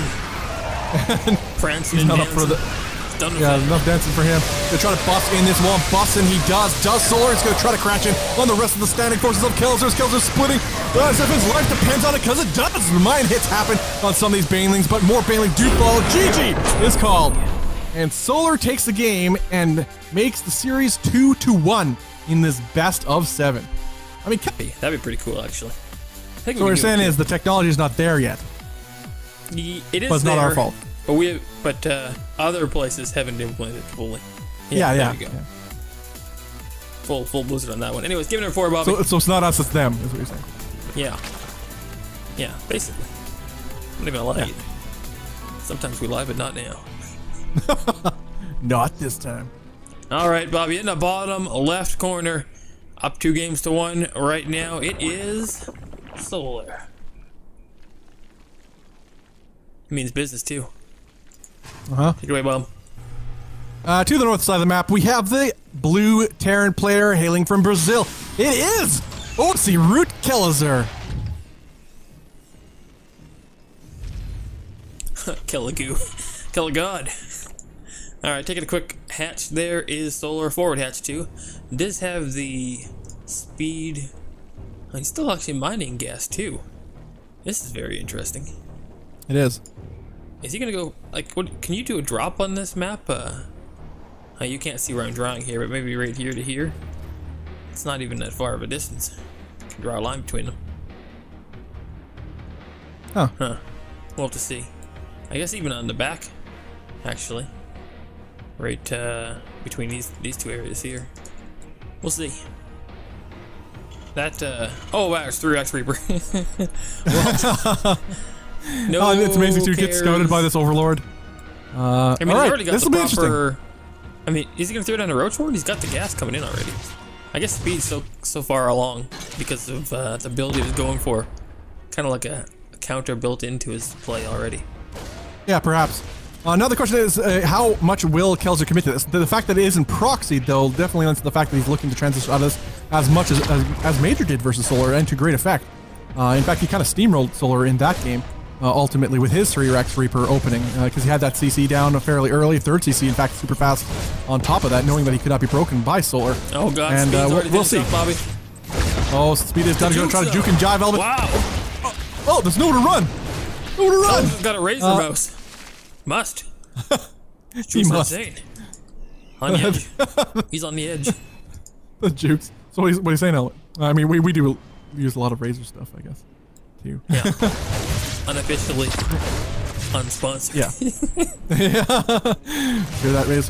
Prancing and Not up dancing. for the, He's done with yeah, it. enough dancing for him. Gonna try to bust in this wall, bust, and he does. Does Solar? He's gonna try to crash in on the rest of the standing forces of Kelleher. Kelleher's splitting. Uh, as if his life depends on it, because it does. Mine hits happen on some of these banelings, but more banelings do fall. G G is called. And Solar takes the game and makes the series two to one in this best of seven. I mean, Ke- That'd be pretty cool, actually. I think so what we we're can saying do it. is the technology is not there yet. Ye- It is But it's not our there, fault. But we, but uh, other places haven't implemented it fully. Yeah, there yeah. we go. yeah. Full, full blizzard on that one. Anyways, giving it a four, Bobby. So, so it's not us, it's them, is what you're saying. yeah, yeah, basically. I'm not even gonna lie. Yeah. Sometimes we lie, but not now. Not this time. All right, Bobby, in the bottom left corner, up two games to one right now. It is Solar. It means business too. Uh-huh. Take it away, Bob. Uh, to the north side of the map, we have the blue Terran player hailing from Brazil. It is Otzi Root Kelleher. Kill a goo. Kill a god. Alright, taking a quick hatch. There is Solar forward hatch too. Does have the speed. Oh, he's still actually mining gas too. This is very interesting. It is. Is he gonna go like what can you do a drop on this map? Uh uh, you can't see where I'm drawing here, but maybe right here to here. It's not even that far of a distance. You can draw a line between them. Huh. Huh. We'll have to see. I guess even on the back, actually. Right uh, between these these two areas here. We'll see. That uh oh wow, it's three X Reaper. Well, no Oh, it's amazing to get cares. scouted by this overlord. Uh, I mean, all he's right, already got this the will be interesting. proper. I mean, is he gonna throw it down the roach ward? He's got the gas coming in already. I guess speed's so so far along because of uh, the build he was going for. Kind of like a, a counter built into his play already. Yeah, perhaps. Uh, now the question is, uh, how much will Kelleher commit to this? The, the fact that it isn't proxy, though, definitely lends to the fact that he's looking to transition out of this as much as, as, as Major did versus Solar, and to great effect. Uh, in fact, he kind of steamrolled Solar in that game, uh, ultimately, with his three Rex Reaper opening, because uh, he had that C C down fairly early, third C C, in fact, super fast on top of that, knowing that he could not be broken by Solar. Oh god, and speed's uh, we'll, already we'll did see. stuff, Bobby. Oh, Speed is done. Going to try to juke juke and jive element. Wow, Oh, there's nowhere to run. Nowhere to run. Someone's got a razor Uh, mouse. Must. He Juke's must. insane. On the edge. He's on the edge. The jukes. So what are you, what are you saying, Ellen? I mean, we, we do use a lot of razor stuff, I guess, too. Yeah. Unofficially unsponsored. Yeah. Hear that, razor?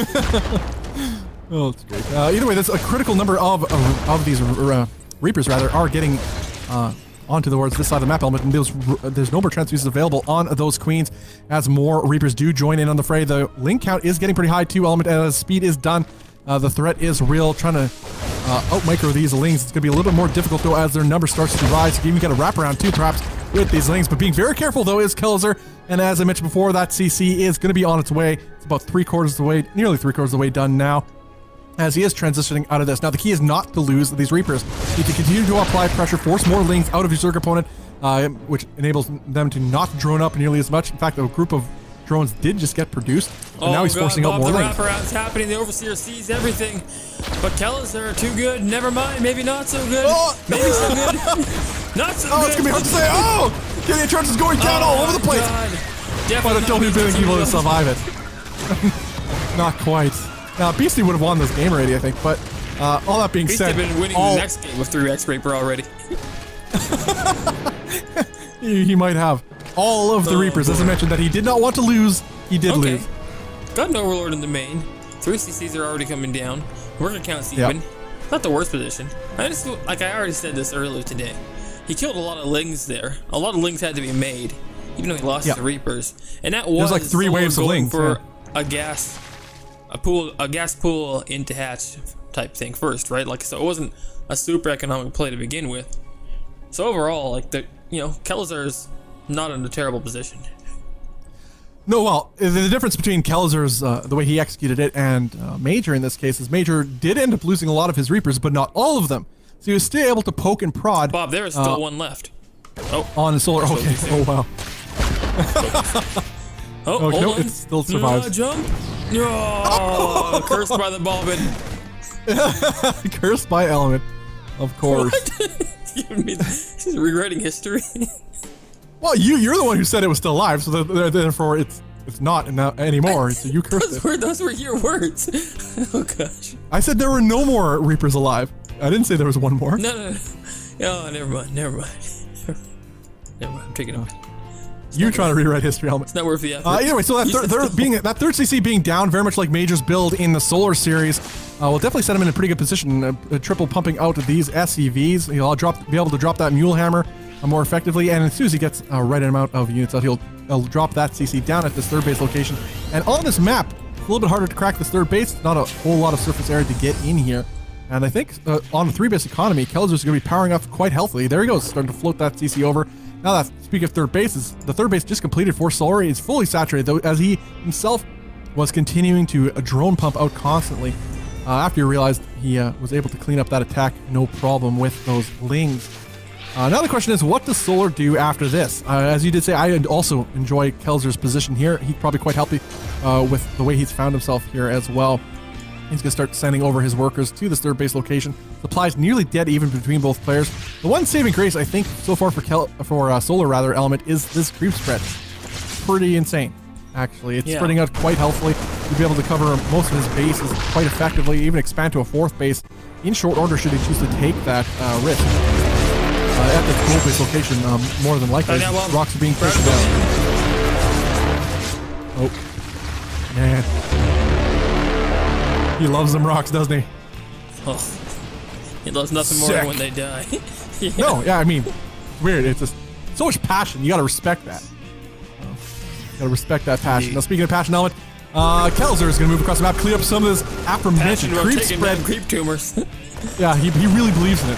Oh, it's great. Uh, either way, there's a critical number of uh, of these uh, Reapers, rather, are getting uh, onto the towards this side of the map element, and there's, there's no more transfuses available on those queens as more Reapers do join in on the fray. The link count is getting pretty high too, element, and as speed is done, uh, the threat is real. Trying to uh, out micro these lings, it's going to be a little bit more difficult though as their number starts to rise. You can even get a wraparound too, perhaps, with these lings, but being very careful though is Kelzer, and as I mentioned before, that C C is going to be on its way. It's about three quarters of the way, nearly three quarters of the way done now, as he is transitioning out of this. Now, the key is not to lose these Reapers. You can continue to apply pressure, force more lings out of your Zerg opponent, uh, which enables them to not drone up nearly as much. In fact, a group of drones did just get produced, and oh, now he's God, forcing Bob, out more the lings. wraparound's happening. The Overseer sees everything, but Kelzer are too good. Never mind. Maybe not so good. Oh. Maybe so good. Not so oh, good. it's gonna be hard to say. Oh, Gideon Trunch is going down oh, all over the place. But I don't think he's able to survive it. Not quite. Now, Beastie would have won this game already, I think, but uh, all that being Beastie said... have been winning all... the next game with three X Reaper already. he, he might have. All of the oh, Reapers, boy. As I mentioned, that he did not want to lose, he did okay. lose. Got an Overlord in the main. Three C Cs are already coming down. Worker count's even. Yep. Not the worst position. I just, like I already said this earlier today, he killed a lot of lings there. A lot of lings had to be made, even though he lost yep. his Reapers. And that was There's like three waves of lings for yeah. a gas... A pool, a gas pool into hatch type thing first, right? Like, so it wasn't a super economic play to begin with. So overall, like the, you know, Kelzer's not in a terrible position. No, well, the difference between Kelzer's, uh, the way he executed it, and uh, Major in this case is Major did end up losing a lot of his Reapers, but not all of them. So he was still able to poke and prod. Bob, there is still uh, one left. Oh, on the solar. Okay. Oh wow. oh, okay, hold no, on. it still survives. Uh, jump. Oh, cursed by the Bobbin. Cursed by Element, of course. He's rewriting history. Well, you you're the one who said it was still alive, so the, therefore it's it's not anymore. So you cursed those it. Were, those were your words. Oh gosh. I said there were no more Reapers alive. I didn't say there was one more. No, no, no. Oh, never mind. Never mind. Never mind. I'm taking it back. You trying to rewrite history, Element. It's not worth the effort. Uh, anyway, so that third, third being that third C C being down, very much like Major's build in the Solar series, uh, will definitely set him in a pretty good position. Uh, uh, triple pumping out these S C Vs, he'll drop, be able to drop that Mule Hammer uh, more effectively, and as soon as he gets a uh, right amount of units out, he'll, he'll drop that C C down at this third base location. And on this map, it's a little bit harder to crack this third base. Not a whole lot of surface area to get in here. And I think uh, on the three base economy, Kelzer's going to be powering up quite healthily. There he goes, starting to float that C C over. Now that, speaking of third bases, the third base just completed for Solar is fully saturated, though, as he himself was continuing to a drone pump out constantly uh, after he realized he uh, was able to clean up that attack no problem with those lings. Uh, now the question is, what does Solar do after this? Uh, as you did say, I also enjoy Kelzer's position here. He's probably quite healthy uh, with the way he's found himself here as well. He's going to start sending over his workers to this third base location. Supply's nearly dead even between both players. The one saving grace, I think, so far for Kel for uh, Solar rather Element is this creep spread. Pretty insane, actually. It's yeah. spreading out quite healthily. You'll be able to cover most of his bases quite effectively, even expand to a fourth base in short order should he choose to take that uh, risk. Uh, at the third base location, um, more than likely, oh, well, rocks are being pushed down. Oh, man. He loves them rocks, doesn't he? Oh, he loves nothing more Sick. than when they die. Yeah. No, yeah, I mean, weird. It's just so much passion. You gotta respect that. Uh, you gotta respect that passion. Indeed. Now, speaking of passion, Element, uh, Kelzer is gonna move across the map, clear up some of this aforementioned creep spread. Creep tumors. Yeah, he, he really believes in it.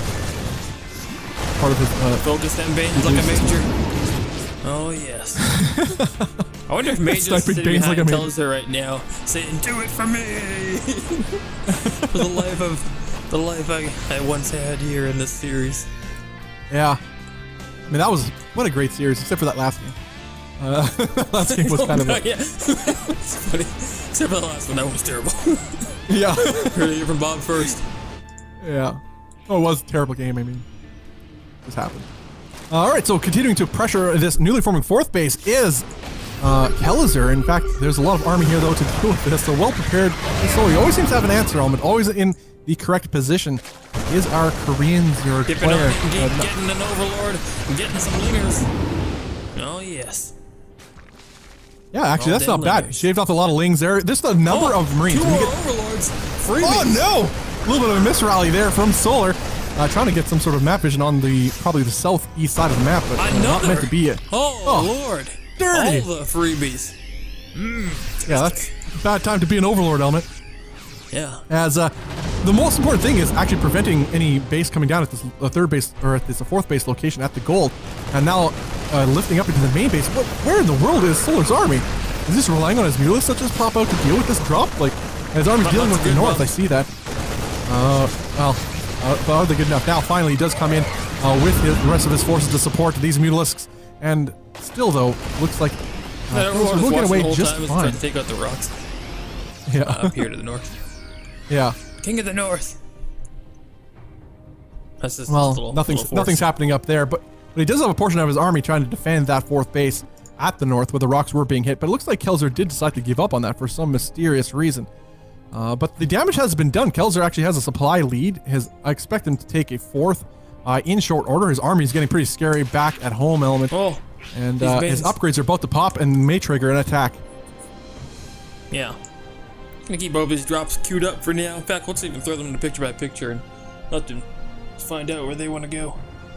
Part of his uh, focus them veins like a major. Oh yes. I wonder if Major's sitting behind like Kelzer right now, saying, "Do it for me," for the life of the life I, I once had here in this series. Yeah, I mean that was what a great series, except for that last game. Uh, last game was kind of a... yeah. It's funny, except for the last one, that one was terrible. Yeah, heard it from Bob first. Yeah, oh, it was a terrible game. I mean, this happened. All right, so continuing to pressure this newly forming fourth base is uh, Kelzer. In fact, there's a lot of army here, though, to deal with this. So well prepared. So he always seems to have an answer element, always in the correct position. Is our Korean Zerg Dipping player. Up, get, uh, getting an Overlord, getting some lingers. Oh, yes. Yeah, actually, All that's not lingers. bad. Shaved off a lot of lings there. There's the number oh, of Marines. Two get... Overlords. Freebies. Oh, no! A little bit of a misrally there from Solar. uh, trying to get some sort of map vision on the probably the southeast side of the map, but uh, not meant to be it. Oh, Oh, Lord. dirty. All the freebies. Yeah, that's a bad time to be an Overlord element. Yeah. As uh, the most important thing is actually preventing any base coming down at this uh, third base or at this uh, fourth base location at the gold, and now uh, lifting up into the main base. What? Where in the world is Solar's army? Is this relying on his mules that just pop out to deal with this drop? Like, his army's But dealing that's with a the good north. one. I see that. Uh, well, uh, but are they good enough? Now, finally, he does come in uh, with his, the rest of his forces to support these Mutalisks, and still, though, looks like uh, That things Overlord are is moving watching away the whole just time is fine. trying to take out the rocks Yeah, uh, up here to the north. yeah. King of the North. That's just Well, little, nothing's little nothing's force. happening up there, but but he does have a portion of his army trying to defend that fourth base at the north where the rocks were being hit. But it looks like Kelzer did decide to give up on that for some mysterious reason. Uh, but the damage has been done. Kelzer actually has a supply lead. His I expect him to take a fourth uh, in short order. His army is getting pretty scary back at home, element, Oh, and these uh, his banes. upgrades are about to pop and may trigger an attack. yeah. Gonna keep both his drops queued up for now. In fact, let's even throw them into picture by picture and let them find out where they want to go.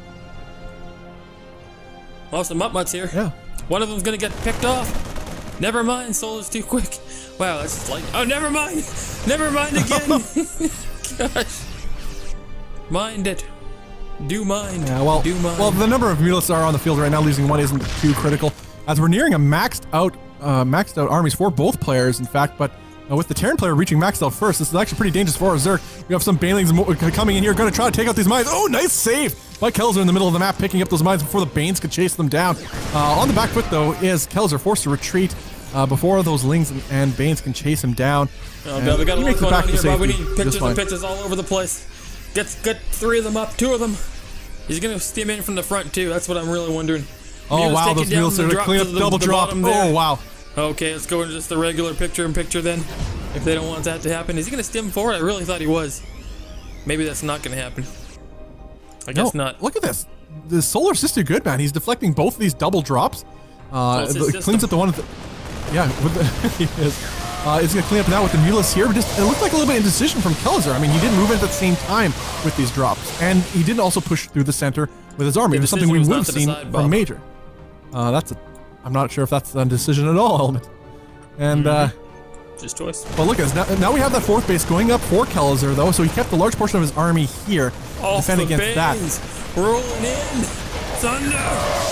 Well, some mutt-mutts here. Yeah. One of them's gonna get picked off. Never mind, Solar's too quick. Wow, that's just like, oh, never mind. Never mind again. Gosh. Mind it. Do mind. Yeah, well, Do mind. well, the number of Mutalisks are on the field right now, losing one isn't too critical, as we're nearing a maxed out, uh, maxed out armies for both players, in fact. But uh, with the Terran player reaching maxed out first, this is actually pretty dangerous for Zerg. We have some Banelings mo- coming in here, going to try to take out these mines. Oh, nice save by Kelzer in the middle of the map, picking up those mines before the Banes could chase them down. Uh, on the back foot, though, is Kelzer forced to retreat uh, before those Lings and, and Banes can chase him down. Oh, And Bill, we got a he lot makes it going back on to here, Bob. We safety need just pictures fine. and pictures all over the place. Get, get three of them up, two of them. He's gonna steam in from the front too. That's what I'm really wondering. Oh, Mules wow, taking those down Mules the are going to drop clean to up the- double the drop. bottom there. Oh, wow. Okay, let's go into just the regular picture in picture then. If they don't want that to happen, is he gonna stem forward? I really thought he was. Maybe that's not gonna happen. I guess No, not. Look at this. The Solar Sister good, man. He's deflecting both of these double drops. Uh, it's his the- system. cleans up the one. At the, yeah, with the, he is. Uh, he's gonna clean up now with the Mulus here. But just it looked like a little bit of indecision from Kelzer. I mean, he didn't move in at the same time with these drops, and he didn't also push through the center with his army. The It was something we decision would was have not to seen decide, Bob. from Major. Uh, that's a. I'm not sure if that's a decision at all, element. And. Uh, Just choice. But look at this. Now, now we have that fourth base going up for Kelzer, though, so he kept a large portion of his army here to Off defend the against that. Banes. Rolling in. Thunder.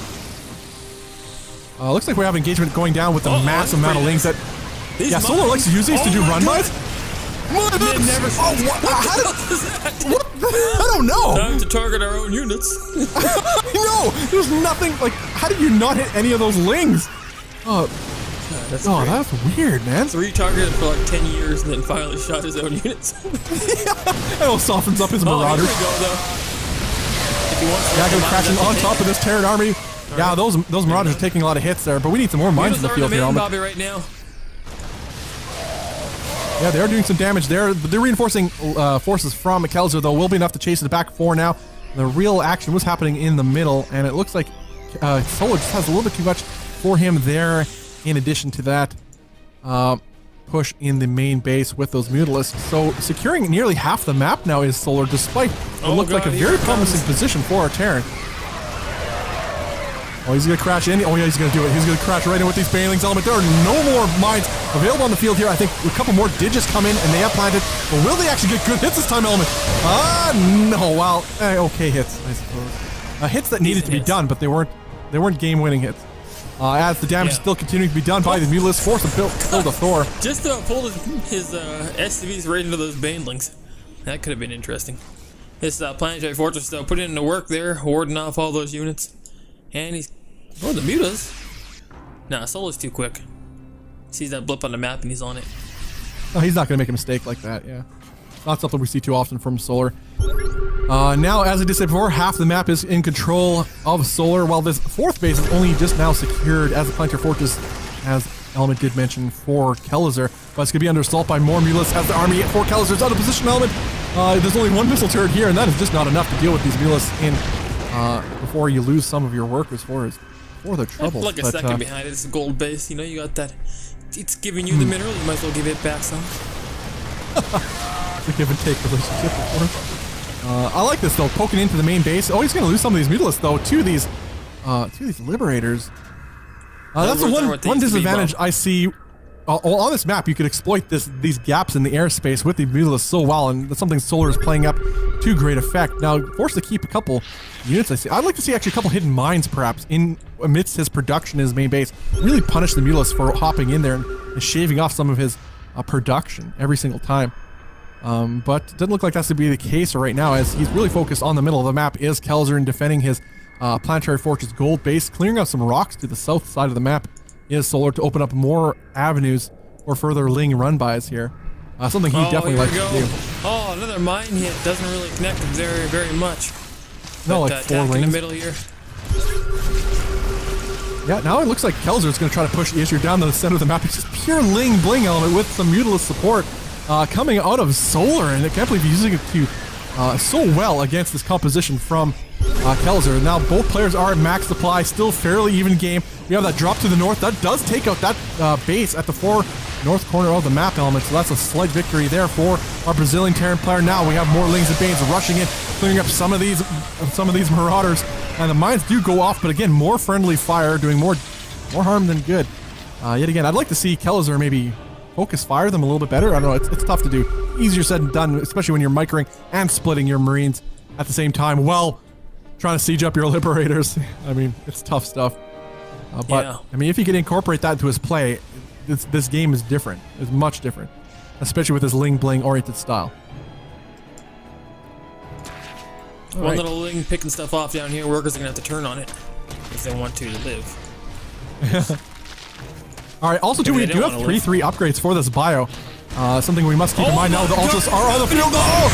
Uh, looks like we have engagement going down with the Oh, massive that's amount of pretty lings that. nice. These Yeah, Solar mines- likes to use these to Oh do my run God. mines. What? They've never Oh, seen- what? How did, What is that? what? the- I don't know. Time to target our own units. No, there's nothing. Like, how did you not hit any of those lings? Oh, That's oh, great. that's weird, man. So retargeted for like ten years and then finally shot his own units. It all softens up his Oh, here we marauders. go though. If he wants to Yeah, let going them out, crashing that's on okay. top of this Terran army. Yeah, those those marauders are taking a lot of hits there, but we need some more mines in Units the are in field here. demand, Almond. Bobby, right now. Yeah, they are doing some damage there. But the reinforcing uh, forces from Kelzer, though, will be enough to chase it back four now. The real action was happening in the middle, and it looks like uh, Solar just has a little bit too much for him there. In addition to that, uh, push in the main base with those Mutalisks. So securing nearly half the map now is Solar, despite what Oh, looked like God, a here very it promising comes. position for a Terran. Oh, he's gonna crash in. Oh yeah, he's gonna do it. He's gonna crash right in with these Banelings element. There are no more mines available on the field here. I think a couple more did just come in and they have planted. But will they actually get good hits this time, element? Ah, no. Well, eh, okay hits, I suppose. Uh, hits that needed to be hits. done, but they weren't. They weren't game-winning hits. Uh, as the damage Yeah. is still continuing to be done by the Mutalisks, force to build, build a Thor. Just about pulled his, his uh, S C Vs right into those Banelings. That could have been interesting. This uh, planetary fortress though put it into work there, warding off all those units. And he's oh the mutas. Nah, Solar's too quick. Sees that blip on the map and he's on it. Oh, he's not going to make a mistake like that, yeah. Not something we see too often from Solar. Uh, now, as I did say before, half the map is in control of Solar, while this fourth base is only just now secured as a planetary fortress, as Element did mention, for Kelzer. But it's going to be under assault by more Mutalisks as the army for Kelzer is out of position, Element. Uh, there's only one missile turret here, and that is just not enough to deal with these Mutalisks in uh, before you lose some of your workers for, his, for their troubles. Like a But, second uh, behind it, it's a gold base. You know, you got that. It's giving you the mineral. You might as well give it back some. the give and take relationship, of course. Uh, I like this though, poking into the main base. Oh, he's gonna lose some of these Mutalisks though to these, uh, to these Liberators. Uh, that's the one one disadvantage I see. Uh, on this map, you could exploit this these gaps in the airspace with the Mutalisks so well, and that's something Solar is playing up to great effect. Now, forced to keep a couple units. I see. I'd like to see actually a couple hidden mines, perhaps, in amidst his production in his main base. Really punish the Mutalisks for hopping in there and, and shaving off some of his uh, production every single time. Um, but it doesn't look like that's to be the case right now, as he's really focused on the middle of the map. Is Kelzer in defending his uh, Planetary Fortress gold base, clearing out some rocks to the south side of the map. Is Solar to open up more avenues or further Ling run-bys here. Uh, something he oh, definitely likes to do. Oh, another mine hit. Doesn't really connect very, very much. No, but, like uh, four Lings. in the middle here. Yeah, now it looks like Kelzer is going to try to push the issue down to the center of the map. It's just pure Ling Bling element with some Mutalisk support uh, coming out of Solar, and I can't believe he's using it to uh, so well against this composition from uh, Kelzer. Now both players are at max supply, still fairly even game. We have that drop to the north. That does take out that uh, base at the far north corner of the map element, so that's a slight victory there for our Brazilian Terran player. Now we have more Lings and Banes rushing in, clearing up some of these some of these Marauders, and the mines do go off, but again, more friendly fire, doing more more harm than good. Uh, yet again, I'd like to see Kelzer maybe focus fire them a little bit better. I don't know, it's, it's tough to do. Easier said than done, especially when you're micring and splitting your Marines at the same time while trying to siege up your Liberators. I mean, it's tough stuff. Uh, but, yeah. I mean, if he could incorporate that into his play, this, this game is different. It's much different. Especially with his Ling Bling oriented style. All One right. little Ling picking stuff off down here. Workers are going to have to turn on it if they want to, to live. Alright, also too, we do have three three upgrades for this bio. Uh, something we must keep oh in mind now. The Ultras are on the field. Oh!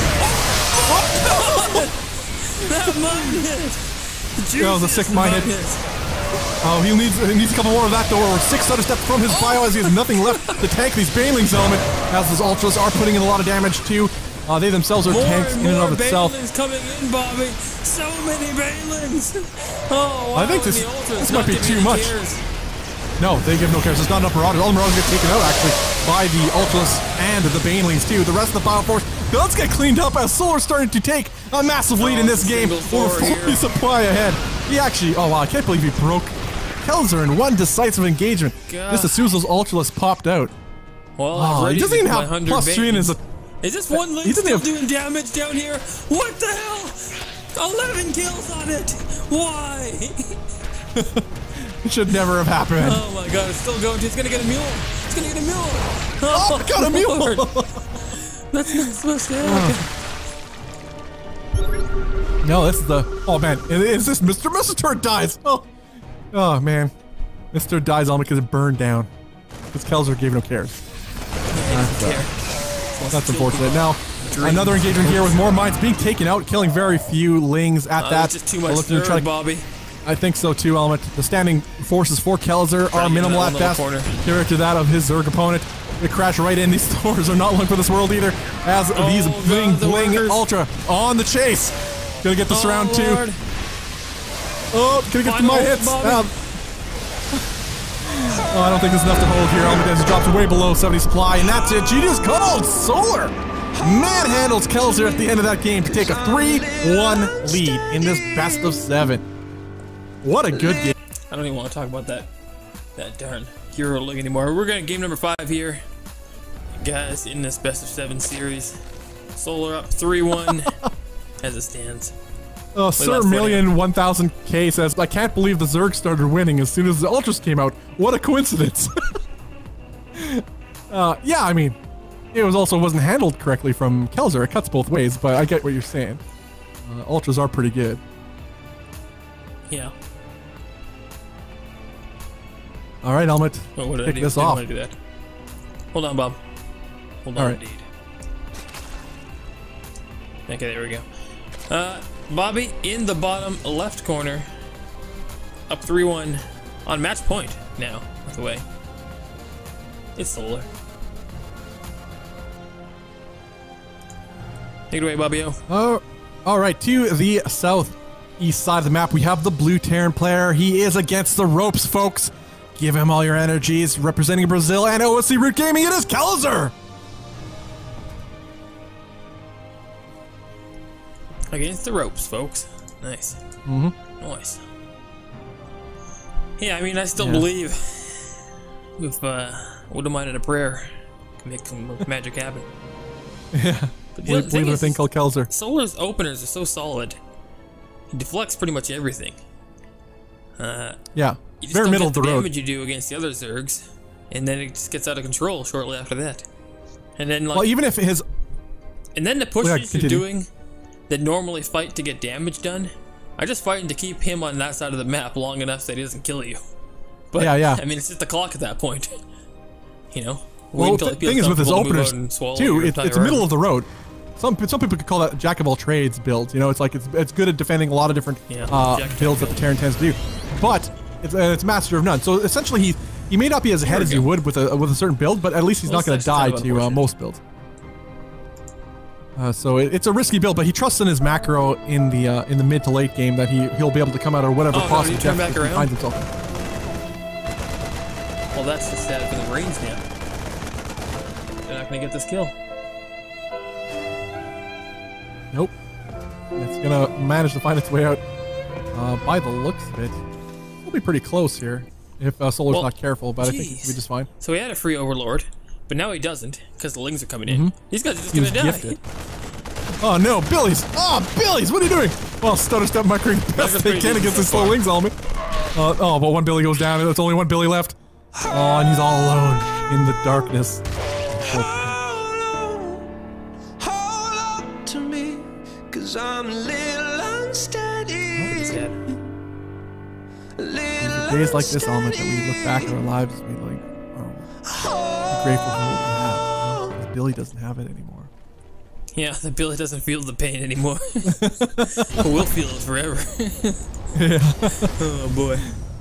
That mine hit! That was a sick mine hit. Oh, he needs he needs a couple more of that though. We're six hundred steps from his bio as he has nothing left to tank these Banelings element. As those Ultras are putting in a lot of damage too. Uh, they themselves are more tanks and in and of more itself. Banelings coming in, Bobby. So many Banelings. Oh, wow. I think this Ultras, this might be too much. Cares. No, they give no cares. There's not enough Marauders. All the Marauders get taken out actually by the Ultras and the Banelings too. The rest of the Bio Force, let's get cleaned up as Solar's starting to take a massive lead oh, in this game. We're fully supply ahead. He actually, oh wow, I can't believe he broke Kelzer in one decisive engagement. God. Just as soon as those Ultras popped out. Well, oh, he doesn't even have plus Banes. three in his. Is this one Ling still have... doing damage down here? What the hell? eleven kills on it. Why? It should never have happened. Oh my god, it's still going. It's gonna get a mule. It's gonna get a mule. Oh, oh got a mule. That's not supposed to happen. Oh. No, this is the. Oh man, is this Mister Mister dies? Oh, oh man, Mister dies all because it burned down. Because Kelzer gave no cares. Yeah, that's, uh, that's unfortunate. Now, another engagement here with more mines being taken out, killing very few Lings at uh, that. Just too much third, try to, Bobby. I think so too, Element. The standing forces for Kelzer are minimal at best, compared to that of his Zerg opponent. They crash right in. These stores are not long for this world either, as oh, these Bling Bling workers. Ultra on the chase. Gonna get this oh, round two. Lord. Oh, gonna get to my hits. Um, oh, I don't think there's enough to hold here. Element as it drops way below seventy supply, and that's it. Genius called. Solar manhandles Kelzer at the end of that game to take a three one lead in this best of seven. What a good game. I don't even want to talk about that that darn Hero League anymore. We're going to game number five here, guys, in this best of seven series. Solar up three one as it stands. Oh, Sir Million one thousand K says, I can't believe the Zerg started winning as soon as the Ultras came out. What a coincidence. uh, yeah, I mean, it was also wasn't handled correctly from Kelzer. It cuts both ways, but I get what you're saying. Uh, Ultras are pretty good. Yeah. All right, Helmet. Oh, what did Pick I do? this I off. Want to do that. Hold on, Bob. Hold on, All right. indeed. Okay, there we go. Uh, Bobby in the bottom left corner, up three one on match point now. By the way, it's Solar. Take it away, Bobby-o. Oh, all right, to the southeast side of the map, we have the blue Terran player. He is against the ropes, folks. Give him all your energies. Representing Brazil and O S C Root Gaming, it is Kelzer. Against the ropes, folks. Nice. Mm-hmm. Nice. Yeah, I mean, I still Yeah. believe if uh, would have minded a prayer can make some magic happen. Yeah. But the Believe, other thing believe in a is, thing called Kelzer. Solar's openers are so solid. He deflects pretty much everything. Uh, Yeah. you just Very don't middle get of the the road. damage you do against the other Zergs, and then it just gets out of control shortly after that. And then like, Well, even if his and then the pushes Yeah, you're continue. doing that normally fight to get damage done, are just fighting to keep him on that side of the map long enough that he doesn't kill you. But Yeah, yeah. I mean, it's just the clock at that point. You know. Wait well, until the it feels thing is with his comfortable to move openers out and swallow too, your it, entire it's middle army. of the road. Some some people could call that jack of all trades build. You know, it's like it's it's good at defending a lot of different Yeah, uh, jack of builds that build. the Terran tends to do, but it's, uh, it's master of none. So essentially, he he may not be as ahead we as you go. would with a with a certain build, but at least he's Well, not going that's to die kind of to uh, unfortunate. most builds. Uh, so it, it's a risky build, but he trusts in his macro in the uh, in the mid to late game that he he'll be able to come out of whatever Oh, no, possible did he turn deficit back he around? finds himself in. Well, that's the stat for the Marines now. They're not going to get this kill. Nope. It's gonna manage to find its way out. Uh, by the looks of it, it'll be pretty close here if uh, Solar's Well, not careful. But I think jeez. it'll be just fine. So he had a free Overlord, but now he doesn't because the Lings are coming in. These guys are just He going was to die. gifted. Oh no, Billy's! Oh, Billy's! What are you doing? Well, Stutter Step microing the best That's they pretty can decent against so this slow far. Lings element. Uh, oh, but one Billy goes down, and it's only one Billy left. Oh, and he's all alone in the darkness. Hold up to me, cause I'm a little unsteady. He's dead. A little Days like this element that we look back at our lives and be like, oh, be grateful for what we have. You know, 'cause Billy doesn't have it anymore. Yeah, the Billy doesn't feel the pain anymore. We'll feel it forever. Yeah. Oh boy.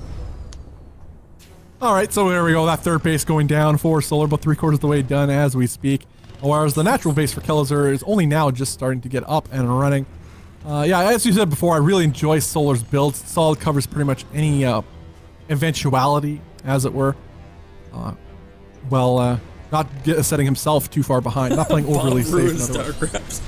All right, so there we go. That third base going down for Solar, about three quarters of the way done as we speak. Whereas the natural base for Kelzer is only now just starting to get up and running. Uh, yeah, as you said before, I really enjoy Solar's builds. Solid covers pretty much any uh, eventuality, as it were. Uh, well, uh, not get, setting himself too far behind, not playing overly Bob safe. ruins in other words.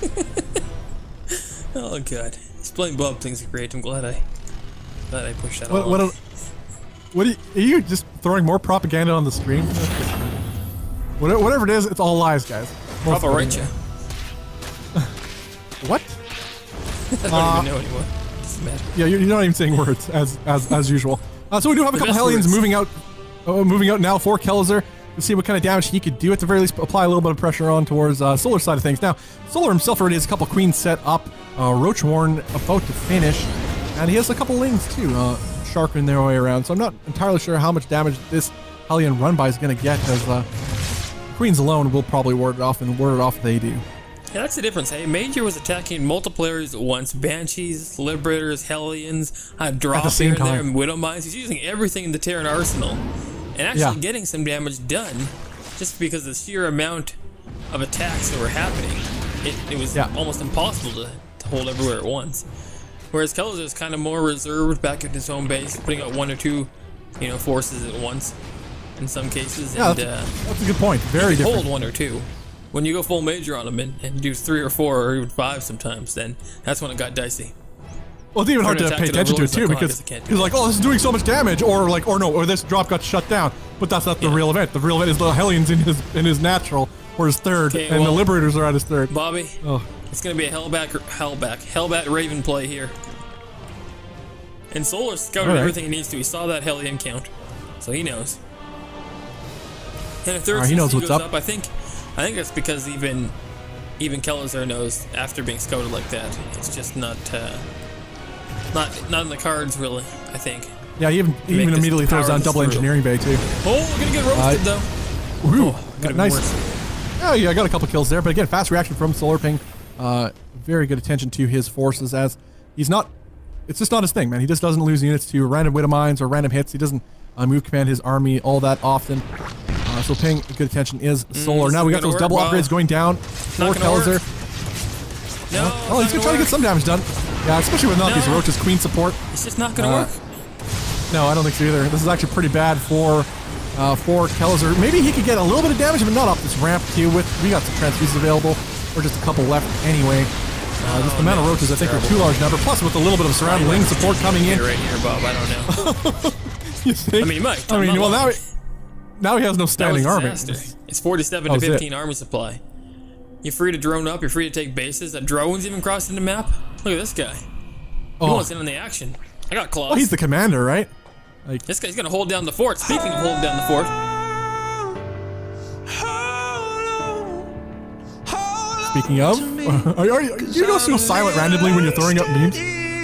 StarCraft. Oh god. Explain Bob things are great. I'm glad I glad I pushed that What, along. what, a- what are, you, are you just throwing more propaganda on the screen? Whatever, whatever it is, it's all lies, guys. Most Papa of it right anyway. you. What? I don't Uh, even know anymore. Doesn't matter. Yeah, you're, you're not even saying words as as as usual. Uh, so we do have a The couple best Hellions words. moving out, uh, moving out now for Kelzer. Let's see what kind of damage he could do. At the very least, apply a little bit of pressure on towards uh, Solar side of things. Now, Solar himself already has a couple Queens set up. Uh, Roachwarn about to finish, and he has a couple Lings too, uh, sharpening their way around. So I'm not entirely sure how much damage this Hellion run by is going to get, as uh, Queens alone will probably ward it off, and ward it off they do. Yeah, that's the difference. Hey, Major was attacking multiple areas at once. Banshees, Liberators, Hellions, uh, drop the same here and there, time. and Widow Mines. He's using everything in the Terran arsenal. And actually Yeah. getting some damage done just because the sheer amount of attacks that were happening. It, it was Yeah. almost impossible to, to hold everywhere at once. Whereas Kelzer is kind of more reserved back at his home base, putting out one or two, you know, forces at once in some cases. Yeah, and that's, uh, that's a good point. Very hold different. one or two. When you go full major on them and, and do three or four or even five sometimes, then that's when it got dicey. Well, it's even hard Turn to attack pay to the attention to it rules, too, like, oh, I because guess I can't do he's like, "Oh, this is doing so much damage," or like, "Or no, or this drop got shut down." But that's not the Yeah. real event. The real event is the Hellions in his in his natural, or his third, Okay, and well- the Liberators are at his third. Bobby, Oh, it's gonna be a hellback, hellback, hellbat Raven play here. And Solar scouted Alright. everything he needs to. He saw that Hellion count, so he knows. And if third Alright, he knows C C what's goes up. up, I think, I think that's because even even Kelzer knows after being scouted like that, it's just not uh, not not in the cards really. I think. yeah, he even, he Make even this immediately throws power down this double through. engineering bay too. Oh, we're gonna get roasted though. Woohoo! Could've been nice. worse. Oh yeah, I got a couple kills there, but again, fast reaction from Solar Ping. Uh, very good attention to his forces, as he's not. It's just not his thing, man. He just doesn't lose units to random Widow Mines or random hits. He doesn't uh, move command his army all that often. Uh, so paying good attention is Solar. this now we isn't got those gonna double work, Bob. upgrades going down for Not gonna Kelzer. work. No, Oh, he's gonna try to get some damage done. Yeah, especially with not these No. Roach's Queen support. It's just not gonna Uh, work. No, I don't think so either. This is actually pretty bad for uh, for Kelzer. Maybe he could get a little bit of damage, but not off this ramp too. With we got some transfuses available, or just a couple left anyway. Uh, just the amount of roaches, I think, are too large number. Plus, with a little bit of surrounding wing support coming in. Right here, Bob. I don't know. You think? I mean, he might. I mean, I'm well, not now he, now he has no standing that was army. a disaster. It's forty-seven That to was fifteen it. army supply. You're free to drone up. You're free to take bases. That drone's even crossing the map. Look at this guy. He Oh. wants in on the action. I got claws. Well, he's the commander, right? Like, This guy's gonna hold down the fort. Speaking of holding down the fort, speaking of, are, are you, you just go silent randomly when you're throwing up memes?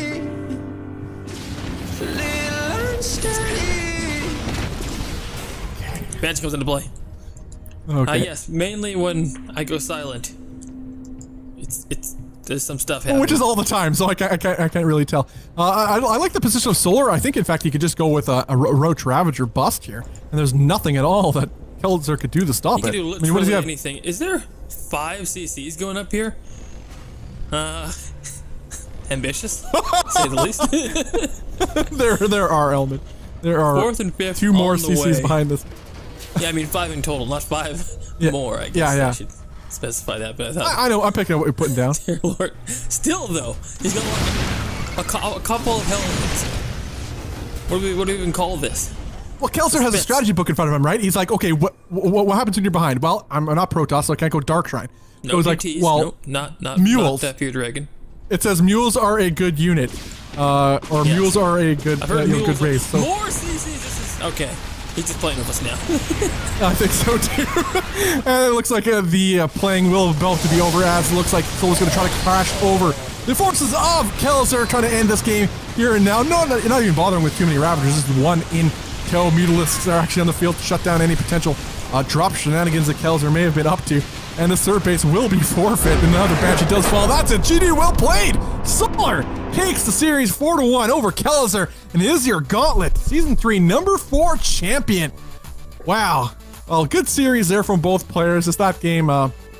Banshee comes into play. Okay. Uh, yes, mainly when I go silent. It's it's there's some stuff happening. Which is all the time, so I can't, I can't, I can't really tell. Uh, I, I like the position of Solar. I think, in fact, he could just go with a, a Ro- Roach Ravager bust here, and there's nothing at all that Kelzer could do to stop You it. can do I literally mean, what does he have? anything. Is there five C Cs going up here? Uh, ambitious, say the least. there, there are Element. There are Fourth and fifth two more on the C Cs way. behind this. Yeah, I mean five in total, not five Yeah. more. I guess Yeah, yeah. I should specify that, but I thought. I, I know. I'm picking up what you're putting down. Dear Lord. Still, though, he's got like a, cou- a couple of helmets. What do we what do we even call this? Well, Kelzer has a Fits. strategy book in front of him, right? He's like, okay, what what, what happens when you're behind? Well, I'm not Protoss, so I can't go Dark Shrine. No So it's like, D Ts, well, nope, not not mules. Not that Fear Dragon. it says mules are a good unit, uh, or Yes. mules are a good, I've uh, heard you know, mules good race. So more C Cs. This is okay. He's just playing with us now. I think so too. And it looks like uh, the uh, playing will about to be over, as it looks like Soul's going to try to crash over the forces of Kelzer, trying to end this game here and now. No, not, not even bothering with too many Ravagers. Just one in tow. Mutalisks are actually on the field to shut down any potential uh, drop shenanigans that Kelzer may have been up to. And this third base will be forfeit. Another Banshee does fall. That's it. G D, well played. Solar takes the series four to one over Kelzer and is your Gauntlet Season three number four champion. Wow. Well, good series there from both players. It's that game, uh,